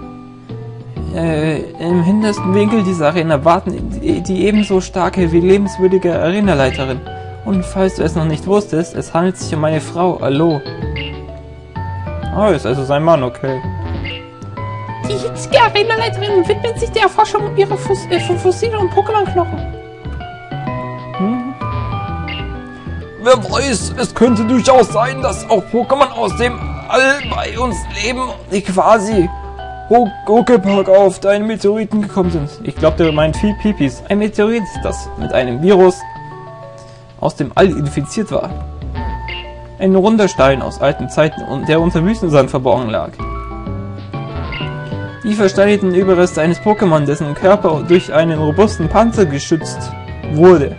Im hintersten Winkel dieser Arena warten die ebenso starke wie lebenswürdige Arenaleiterin. Und falls du es noch nicht wusstest, es handelt sich um meine Frau, Allo. Oh, ist also sein Mann, okay. Die hitzige Arenaleiterin widmet sich der Erforschung ihrer von Fossilien und Pokémon-Knochen. Wer weiß, es könnte durchaus sein, dass auch Pokémon aus dem All bei uns leben, die quasi Huckepack auf deinen Meteoriten gekommen sind. Ich glaube, der meint viel Pipis. Ein Meteorit, das mit einem Virus aus dem All infiziert war. Ein runder Stein aus alten Zeiten und der unter Wüstensand verborgen lag. Die versteinerten Überreste eines Pokémon, dessen Körper durch einen robusten Panzer geschützt wurde.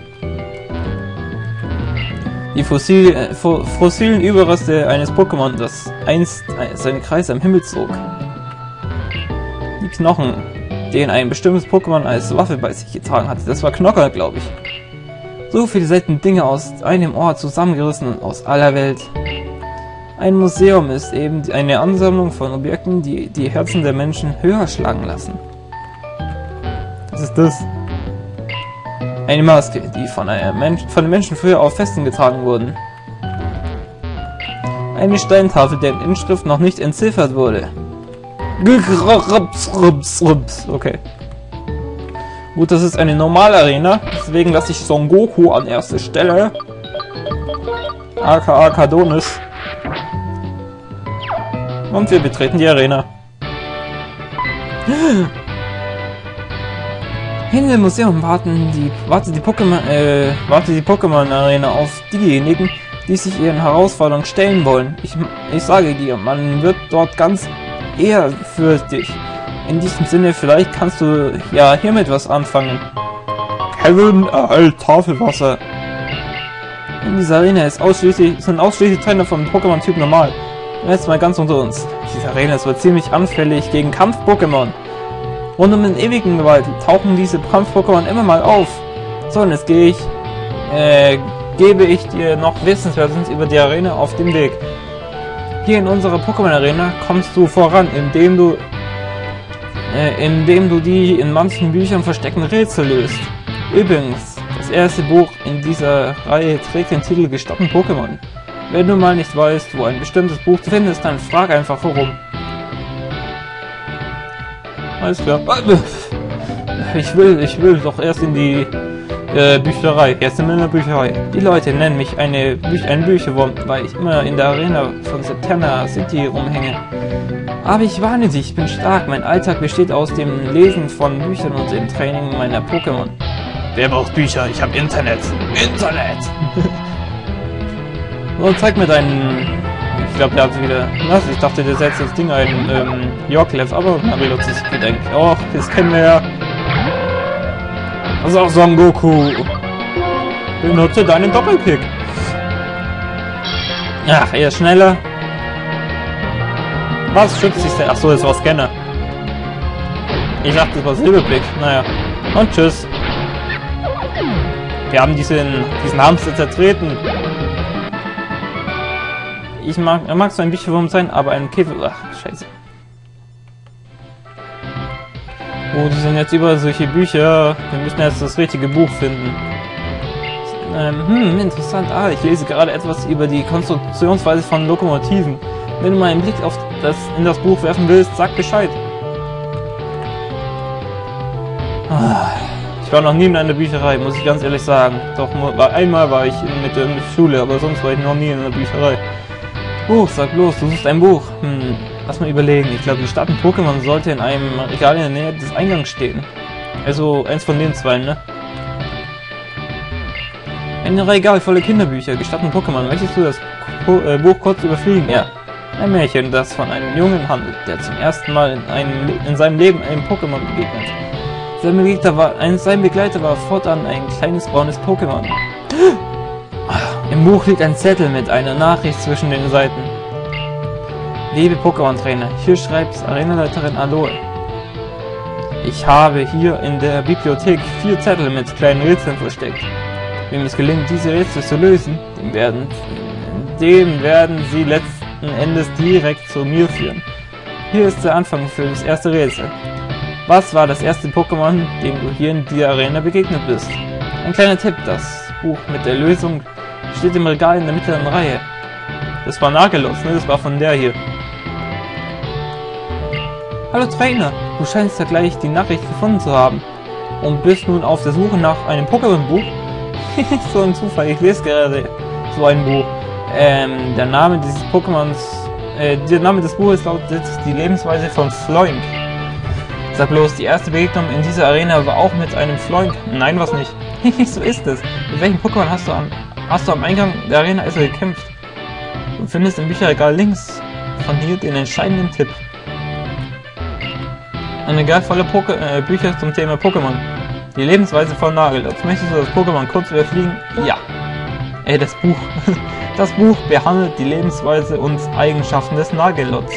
Die fossilen Überreste eines Pokémon, das einst seine Kreise am Himmel zog. Die Knochen, den ein bestimmtes Pokémon als Waffe bei sich getragen hatte. Das war Knocker, glaube ich. So viele seltene Dinge aus einem Ort zusammengerissen aus aller Welt. Ein Museum ist eben eine Ansammlung von Objekten, die die Herzen der Menschen höher schlagen lassen. Was ist das? Eine Maske, die von den Menschen früher auf Festen getragen wurden. Eine Steintafel, deren Inschrift noch nicht entziffert wurde. Okay. Gut, das ist eine normale Arena, deswegen lasse ich Son Goku an erste Stelle. aka Cardonis. Und wir betreten die Arena. In dem Museum wartet die Pokémon Arena auf diejenigen, die sich ihren Herausforderungen stellen wollen. Ich sage dir, man wird dort ganz ehrfürchtig. In diesem Sinne, vielleicht kannst du ja hiermit was anfangen. Kevin erhält Tafelwasser. In dieser Arena sind ausschließlich Trainer vom Pokémon-Typ normal. Und jetzt mal ganz unter uns. Diese Arena ist wohl ziemlich anfällig gegen Kampf-Pokémon. Rund um den ewigen Wald tauchen diese Kampf-Pokémon immer mal auf. So, und jetzt gebe ich dir noch Wissenswertes über die Arena auf dem Weg. Hier in unserer Pokémon-Arena kommst du voran, indem du die in manchen Büchern versteckten Rätsel löst. Übrigens, das erste Buch in dieser Reihe trägt den Titel Gestatten Pokémon. Wenn du mal nicht weißt, wo ein bestimmtes Buch zu finden ist, dann frag einfach warum. Alles klar. Ich will doch erst in die Bücherei. Erst in meiner Bücherei. Die Leute nennen mich ein Bücherwurm, weil ich immer in der Arena von Septerna City rumhänge. Aber ich warne dich, ich bin stark. Mein Alltag besteht aus dem Lesen von Büchern und dem Training meiner Pokémon. Wer braucht Bücher? Ich habe Internet. Internet! So, zeig mir deinen... Ich glaube, der hat wieder... Was? Ich dachte, der setzt das Ding ein, Yorklev, aber Marilotz ist gedenkt. Och, das kennen wir ja. Also auch Son Goku. Benutze deinen Doppelpick. Ach, er ist schneller. Was schützt sich denn? Achso, das war Scanner. Ich dachte, das war Silberblick. Naja. Und tschüss. Wir haben diesen Hamster zertreten. Er mag so ein Bücherwurm sein, aber ein Käfer... Ach, scheiße. Oh, die sind jetzt überall solche Bücher. Wir müssen jetzt das richtige Buch finden. Interessant. Ich lese gerade etwas über die Konstruktionsweise von Lokomotiven. Wenn du mal einen Blick in das Buch werfen willst, sag Bescheid. Ich war noch nie in einer Bücherei, muss ich ganz ehrlich sagen. Doch einmal war ich mit der Schule, aber sonst war ich noch nie in einer Bücherei. Buch, sag bloß, du suchst ein Buch. Lass mal überlegen. Ich glaube, die Stadt in Pokémon sollte in einem Regal in der Nähe des Eingangs stehen. Also eins von den zwei, ne? Ein Regal voller Kinderbücher, gestatten Pokémon. Möchtest du das Buch kurz überfliegen? Ja. Ein Märchen, das von einem Jungen handelt, der zum ersten Mal in seinem Leben einem Pokémon begegnet. Sein Begleiter war fortan ein kleines braunes Pokémon. Im Buch liegt ein Zettel mit einer Nachricht zwischen den Seiten. Liebe Pokémon-Trainer, hier schreibt Arenaleiterin Aloe. Ich habe hier in der Bibliothek 4 Zettel mit kleinen Rätseln versteckt. Wem es gelingt, diese Rätsel zu lösen, dem werden sie letzten Endes direkt zu mir führen. Hier ist der Anfang für das erste Rätsel. Was war das erste Pokémon, dem du hier in der Arena begegnet bist? Ein kleiner Tipp, das Buch mit der Lösung steht im Regal in der mittleren Reihe. Das war Nagelotz, ne? Das war von der hier. Hallo Trainer, du scheinst ja gleich die Nachricht gefunden zu haben. Und bist nun auf der Suche nach einem Pokémon-Buch? So ein Zufall, ich lese gerade so ein Buch. Der Name dieses Pokémons, der Name des Buches lautet Die Lebensweise von Floink. Sag bloß, die erste Begegnung in dieser Arena war auch mit einem Floink. Nein, was nicht. So ist es. Mit welchem Pokémon hast du am Eingang der Arena gekämpft? Du findest im Bücherregal links von hier den entscheidenden Tipp. Ein Regal voller Bücher zum Thema Pokémon. Die Lebensweise von Nagelotz. Möchtest du das Pokémon kurz überfliegen? Ja. Das Buch behandelt die Lebensweise und Eigenschaften des Nagelotz.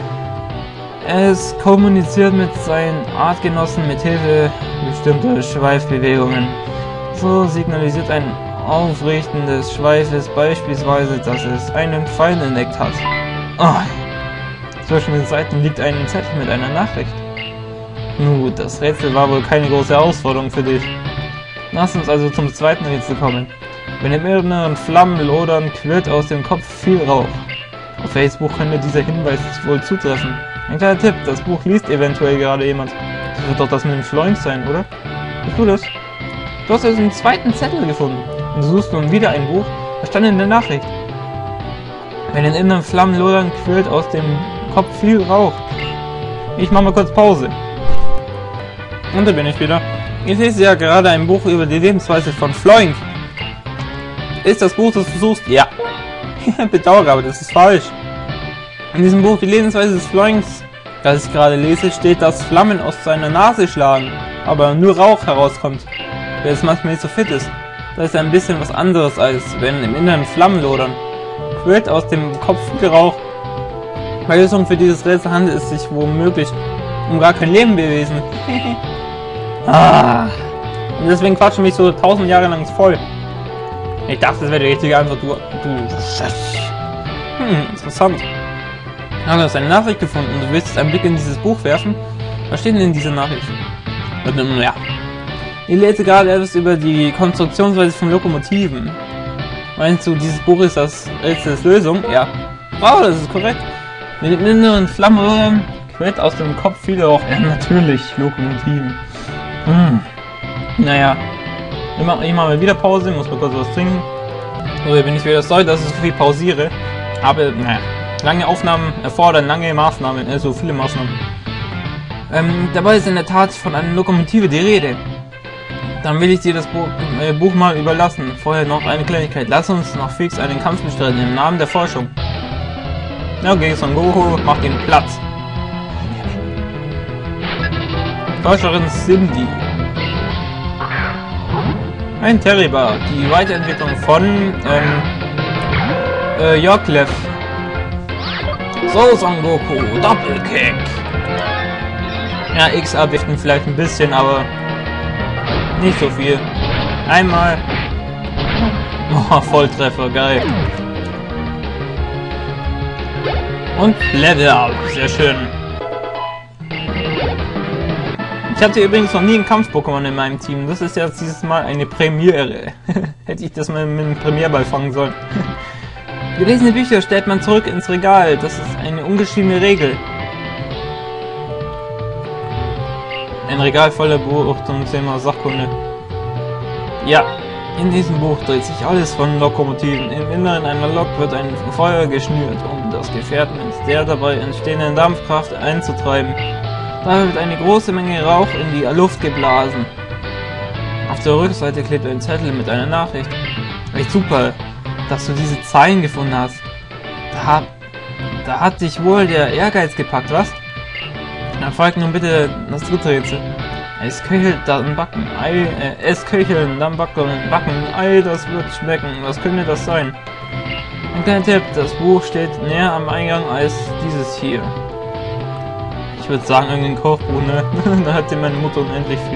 Es kommuniziert mit seinen Artgenossen mit Hilfe bestimmter Schweifbewegungen. So signalisiert ein Aufrichten des Schweifes beispielsweise, dass es einen Pfeil entdeckt hat. Zwischen den Seiten liegt ein Zettel mit einer Nachricht. Nun, das Rätsel war wohl keine große Herausforderung für dich. Lass uns also zum zweiten Rätsel kommen. Wenn im Inneren Flammen lodern, quillt aus dem Kopf viel Rauch. Auf welches Buch könnte dieser Hinweis wohl zutreffen? Ein kleiner Tipp, das Buch liest eventuell gerade jemand. Das wird doch das mit dem Floink sein, oder? Bist du das? Du hast also einen zweiten Zettel gefunden. Und du suchst nun wieder ein Buch. Was stand in der Nachricht? Wenn in inneren Flammen lodern, quillt aus dem Kopf viel Rauch. Ich mache mal kurz Pause. Und da bin ich wieder. Ich lese ja gerade ein Buch über die Lebensweise von Floink. Ist das Buch, das du suchst? Ja. Bedauere, aber das ist falsch. In diesem Buch Die Lebensweise des Floinks, das ich gerade lese, steht, dass Flammen aus seiner Nase schlagen, aber nur Rauch herauskommt. Wer jetzt manchmal nicht so fit ist, das ist ein bisschen was anderes, als wenn im Inneren Flammen lodern. Quillt aus dem Kopf viel Rauch. Bei Lösung für dieses Rätsel handelt es sich womöglich um gar kein Lebewesen. Und deswegen quatschen mich so 1000 Jahre lang voll. Ich dachte, das wäre die richtige Antwort. Du interessant. Du hast eine Nachricht gefunden und du willst jetzt einen Blick in dieses Buch werfen. Was steht denn in dieser Nachricht? Ja. Ich lese gerade etwas über die Konstruktionsweise von Lokomotiven. Meinst du, dieses Buch ist das Rätsel der Lösung? Ja. Wow, das ist korrekt. Mit dem inneren Flammen quillt aus dem Kopf viel Rauch. Ja, natürlich, Lokomotiven. Naja. Ich mache mal wieder Pause, muss mal kurz was trinken. So, bin ich wieder sorry, dass ich so viel pausiere. Aber, naja. Lange Aufnahmen erfordern lange Maßnahmen, also viele Maßnahmen. Dabei ist in der Tat von einer Lokomotive die Rede. Dann will ich dir das Buch mal überlassen. Vorher noch eine Kleinigkeit. Lass uns noch fix einen Kampf bestreiten im Namen der Forschung. Okay, Son Goku macht den Platz. Forscherin Cindy. Ein Terrier, die Weiterentwicklung von Yorklef. So, Son Goku, Doppelkick. Ja, X abdichten vielleicht ein bisschen, aber nicht so viel. Einmal. Oh, Volltreffer, geil. Und Level Up, sehr schön. Ich hatte übrigens noch nie einen Kampf-Pokémon in meinem Team. Das ist jetzt dieses Mal eine Premiere. Hätte ich das mal mit einem Premierball fangen sollen. Gelesene Bücher stellt man zurück ins Regal. Das ist eine ungeschriebene Regel. Ein Regal voller Buch zum Thema Sachkunde. Ja, in diesem Buch dreht sich alles von Lokomotiven. Im Inneren einer Lok wird ein Feuer geschnürt, um das Gefährt mit der dabei entstehenden Dampfkraft einzutreiben. Dabei wird eine große Menge Rauch in die Luft geblasen. Auf der Rückseite klebt ein Zettel mit einer Nachricht. Echt super, dass du diese Zeilen gefunden hast. Da hat dich wohl der Ehrgeiz gepackt, was? Dann folgt nun bitte das dritte Rätsel. Es köchelt, dann backen, Ei, es köcheln, dann backen, Ei, das wird schmecken. Was könnte das sein? Ein kleiner Tipp, das Buch steht näher am Eingang als dieses hier. Ich würde sagen, irgendein Kochbuch, ne? Da hatte meine Mutter unendlich viel.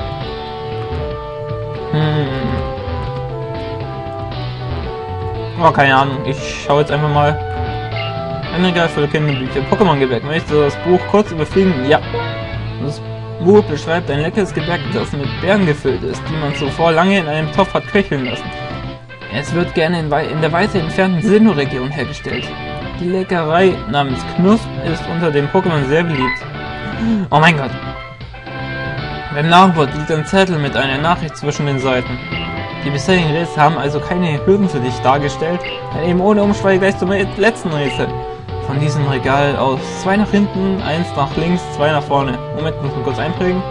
Oh, keine Ahnung, ich schaue jetzt einfach mal. Ein Regal für Kinderbücher. Pokémon-Gebäck. Möchtest du das Buch kurz überfliegen? Ja. Das Buch beschreibt ein leckeres Gebäck, das mit Beeren gefüllt ist, die man zuvor lange in einem Topf hat köcheln lassen. Es wird gerne in der weit entfernten Sinnoh-Region hergestellt. Die Leckerei namens Knusp ist unter den Pokémon sehr beliebt. Oh mein Gott. Beim Nachwort liegt ein Zettel mit einer Nachricht zwischen den Seiten. Die bisherigen Rätsel haben also keine Hürden für dich dargestellt, dann eben ohne Umschweife gleich zum letzten Rätsel. Von diesem Regal aus 2 nach hinten, 1 nach links, 2 nach vorne. Moment, muss man kurz einprägen.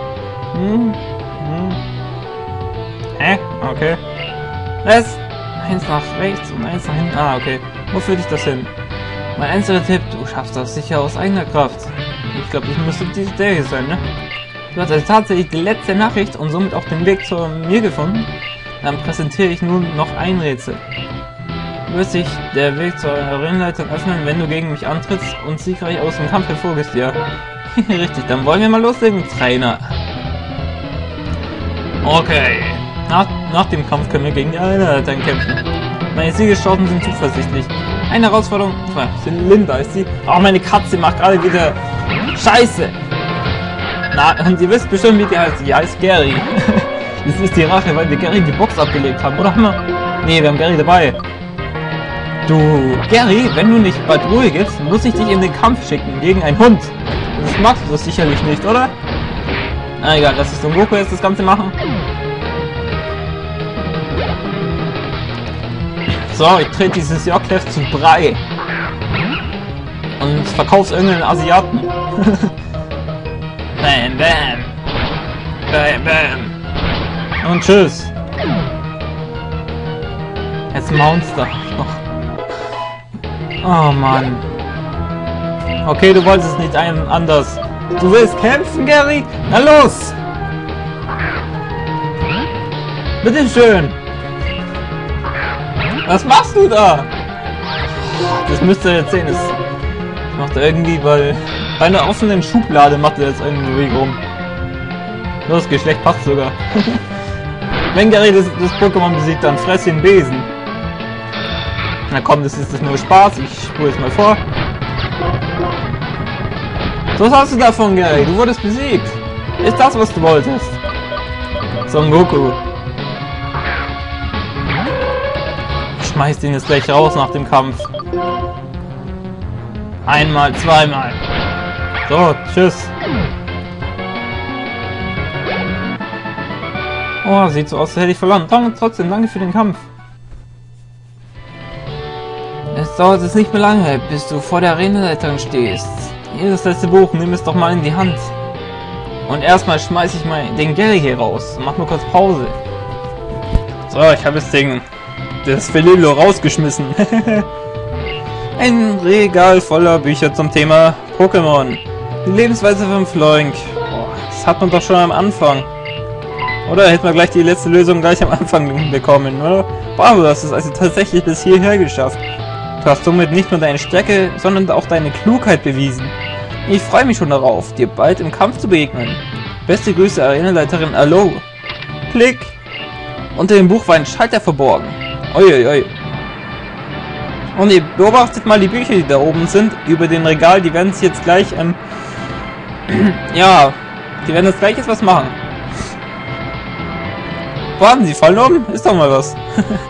Okay. Was? 1 nach rechts und 1 nach hinten. Ah, okay. Wo führt dich das hin? Mein einziger Tipp, du schaffst das sicher aus eigener Kraft. Ich glaube, das müsste der hier sein, ne? Du hast also tatsächlich die letzte Nachricht und somit auch den Weg zu mir gefunden. Dann präsentiere ich nun noch ein Rätsel. Wird sich der Weg zur Arenaleiterin öffnen, wenn du gegen mich antrittst und siegreich aus dem Kampf hervorgehst, ja? Richtig, dann wollen wir mal loslegen, Trainer. Okay. Nach dem Kampf können wir gegen die Arenaleiterin kämpfen. Meine Siegeschancen sind zuversichtlich. Eine Herausforderung. Linda ist sie. Oh, meine Katze macht gerade wieder Scheiße. Na, und ihr wisst bestimmt, wie die heißt. Die heißt Gary. Das ist die Rache, weil wir Gary die Box abgelegt haben, oder? Nee, wir haben Gary dabei. Du, Gary, wenn du nicht bald Ruhe gibst, muss ich dich in den Kampf schicken gegen einen Hund. Das magst du das sicherlich nicht, oder? Na egal, lass uns Son Goku jetzt das Ganze machen. So, ich trete dieses Yorklef zu Brei. Und verkauf's irgendeinen Asiaten. Bam, bam. Bam, bam. Und tschüss. Jetzt Monster. Oh Mann. Okay, du wolltest nicht anders. Du willst kämpfen, Gary? Na los! Bitteschön. Was machst du da? Das müsst ihr jetzt sehen. Das macht er irgendwie, weil bei einer offenen Schublade macht er jetzt irgendwie rum. Das Geschlecht passt sogar. Wenn Gary das Pokémon besiegt, dann fress den Besen. Na komm, das ist nur Spaß. Ich spule es mal vor. So, was hast du davon, Gary? Du wurdest besiegt. Ist das, was du wolltest? Son Goku. Schmeißt ihn jetzt gleich raus nach dem Kampf. Einmal, zweimal. So, tschüss. Oh, sieht so aus, als hätte ich verloren. Trotzdem, danke für den Kampf. Es dauert jetzt nicht mehr lange, bis du vor der Arenaleiterin stehst. Hier ist das letzte Buch, nimm es doch mal in die Hand. Und erstmal schmeiß ich mal den Gary hier raus. Mach mal kurz Pause. So, ich habe das Felilo rausgeschmissen. Ein Regal voller Bücher zum Thema Pokémon. Die Lebensweise von Floink. Das hat man doch schon am Anfang. Oder hätten wir gleich die letzte Lösung gleich am Anfang bekommen, oder? Bravo, du hast es also tatsächlich bis hierher geschafft. Du hast somit nicht nur deine Stärke, sondern auch deine Klugheit bewiesen. Ich freue mich schon darauf, dir bald im Kampf zu begegnen. Beste Grüße, Arenaleiterin Allo. Klick! Unter dem Buch war ein Schalter verborgen. Uiuiui. Und ihr beobachtet mal die Bücher, die da oben sind, über dem Regal, die werden sich jetzt gleich, ja, die werden jetzt gleich jetzt was machen. Warten, sie fallen um? Ist doch mal was.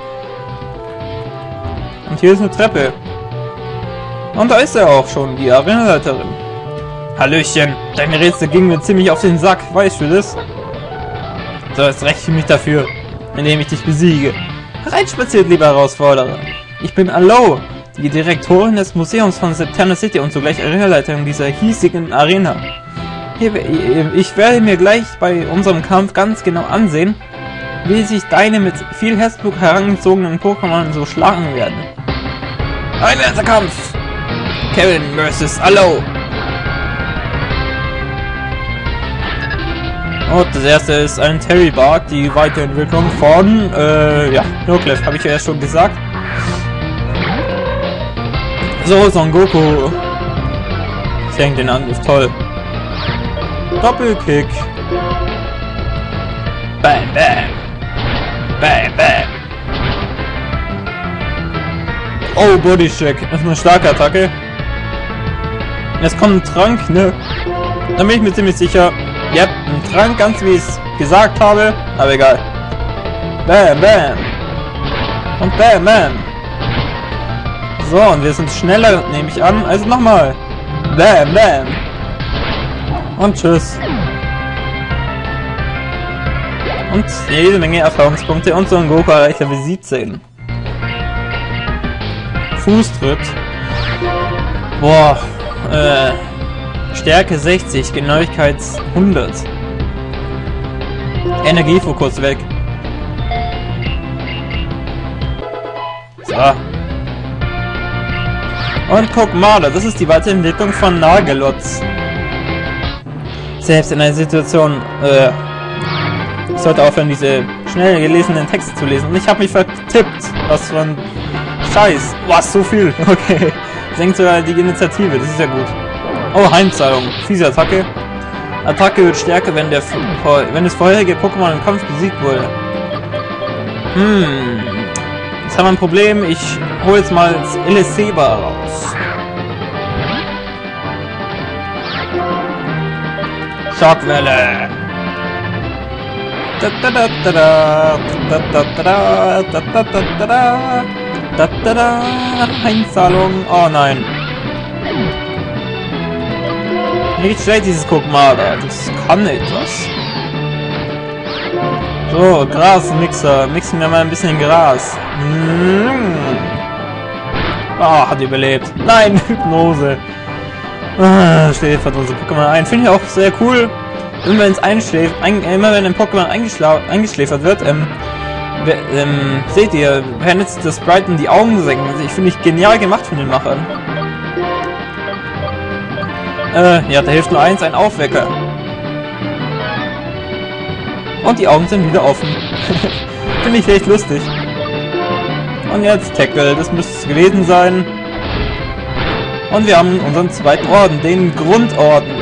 Und hier ist eine Treppe. Und da ist er auch schon, die Arenaleiterin. Hallöchen, deine Rätsel gingen mir ziemlich auf den Sack, weißt du das? So, jetzt räche ich mich dafür, indem ich dich besiege. Reinspaziert, lieber Herausforderer. Ich bin Allo, die Direktorin des Museums von Septerna City und zugleich Arenaleiterin dieser hiesigen Arena. Ich werde mir gleich bei unserem Kampf ganz genau ansehen, wie sich deine mit viel Herzblut herangezogenen Pokémon so schlagen werden. Ein letzter Kampf! Kevin vs. Allo! Und das erste ist ein Terry Bark, die Weiterentwicklung von, ja, Nurclef, habe ich ja erst schon gesagt. So, Son Goku. Senkt den Angriff, toll. Doppelkick. Bam, bam. Bam, bam. Oh, Bodycheck. Das ist eine starke Attacke. Jetzt kommt ein Trank, ne? Da bin ich mir ziemlich sicher. Ja, ein Trank, ganz wie ich es gesagt habe. Aber egal. Bam, bam. Und bam, bam. So, und wir sind schneller, nehme ich an. Also nochmal. Bam, bam. Und tschüss. Und jede Menge Erfahrungspunkte. Und Son Goku erreicht Level 17. Fußtritt. Boah. Stärke 60, Genauigkeit 100. Energiefokus weg. So. Und guck mal, das ist die Weiterentwicklung von Nagelotz. Selbst in einer Situation, ich sollte aufhören, diese schnell gelesenen Texte zu lesen. Und ich habe mich vertippt. Was für ein Scheiß. Was, so viel? Okay. Senkt sogar die Initiative, das ist ja gut. Oh, Heimzahlung. Fiese Attacke. Attacke wird stärker, wenn das vorherige Pokémon im Kampf besiegt wurde. Jetzt haben wir ein Problem. Ich hole jetzt mal das Eliseba raus. Schockwelle. Heimzahlung. Oh nein. Nicht schlecht, dieses Guckmaler. Das kann etwas. So, Grasmixer. Mixen wir mal ein bisschen Gras. Ah, hat überlebt. Nein, Hypnose. Schläfert unsere Pokémon ein. Finde ich auch sehr cool. Immer wenn ein Pokémon eingeschläfert wird, seht ihr, werden jetzt das Sprite in die Augen senken. Also ich finde ich genial gemacht von den Machern. Ja, da hilft nur eins, ein Aufwecker. Und die Augen sind wieder offen. Finde ich echt lustig. Und jetzt Tackle, das müsste es gewesen sein. Und wir haben unseren zweiten Orden, den Grundorden.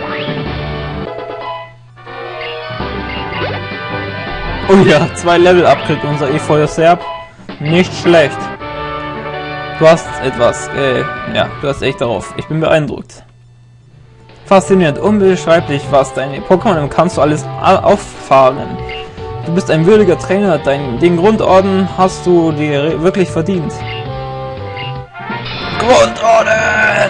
Oh ja, 2 Level abkriegt unser Efeuerserb. Nicht schlecht. Du hast etwas, ja, du hast echt darauf. Ich bin beeindruckt. Faszinierend, unbeschreiblich, was deine Pokémon kannst du alles auffahren. Du bist ein würdiger Trainer, den Grundorden hast du dir wirklich verdient. Grundorden!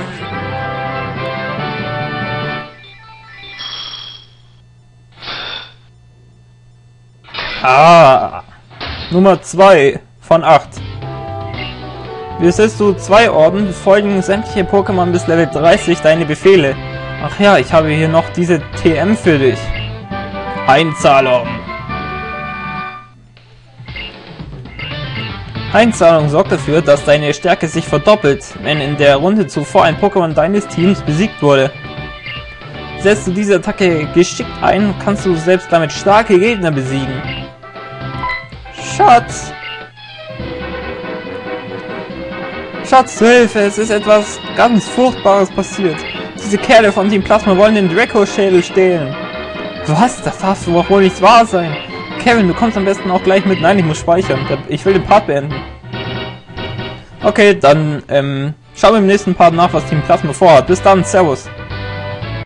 Ah, Nummer 2 von 8. Besitzt du 2 Orden, befolgen sämtliche Pokémon bis Level 30 deine Befehle. Ach ja, ich habe hier noch diese TM für dich. Einzahlung. Einzahlung sorgt dafür, dass deine Stärke sich verdoppelt, wenn in der Runde zuvor ein Pokémon deines Teams besiegt wurde. Setzt du diese Attacke geschickt ein, kannst du selbst damit starke Gegner besiegen. Schatz! Schatz, zu Hilfe, es ist etwas ganz Furchtbares passiert. Diese Kerle von Team Plasma wollen den Draco-Schädel stehlen. Was? Das darf wohl nicht wahr sein. Kevin, du kommst am besten auch gleich mit. Nein, ich muss speichern. Ich will den Part beenden. Okay, dann schauen wir im nächsten Part nach, was Team Plasma vorhat. Bis dann, servus.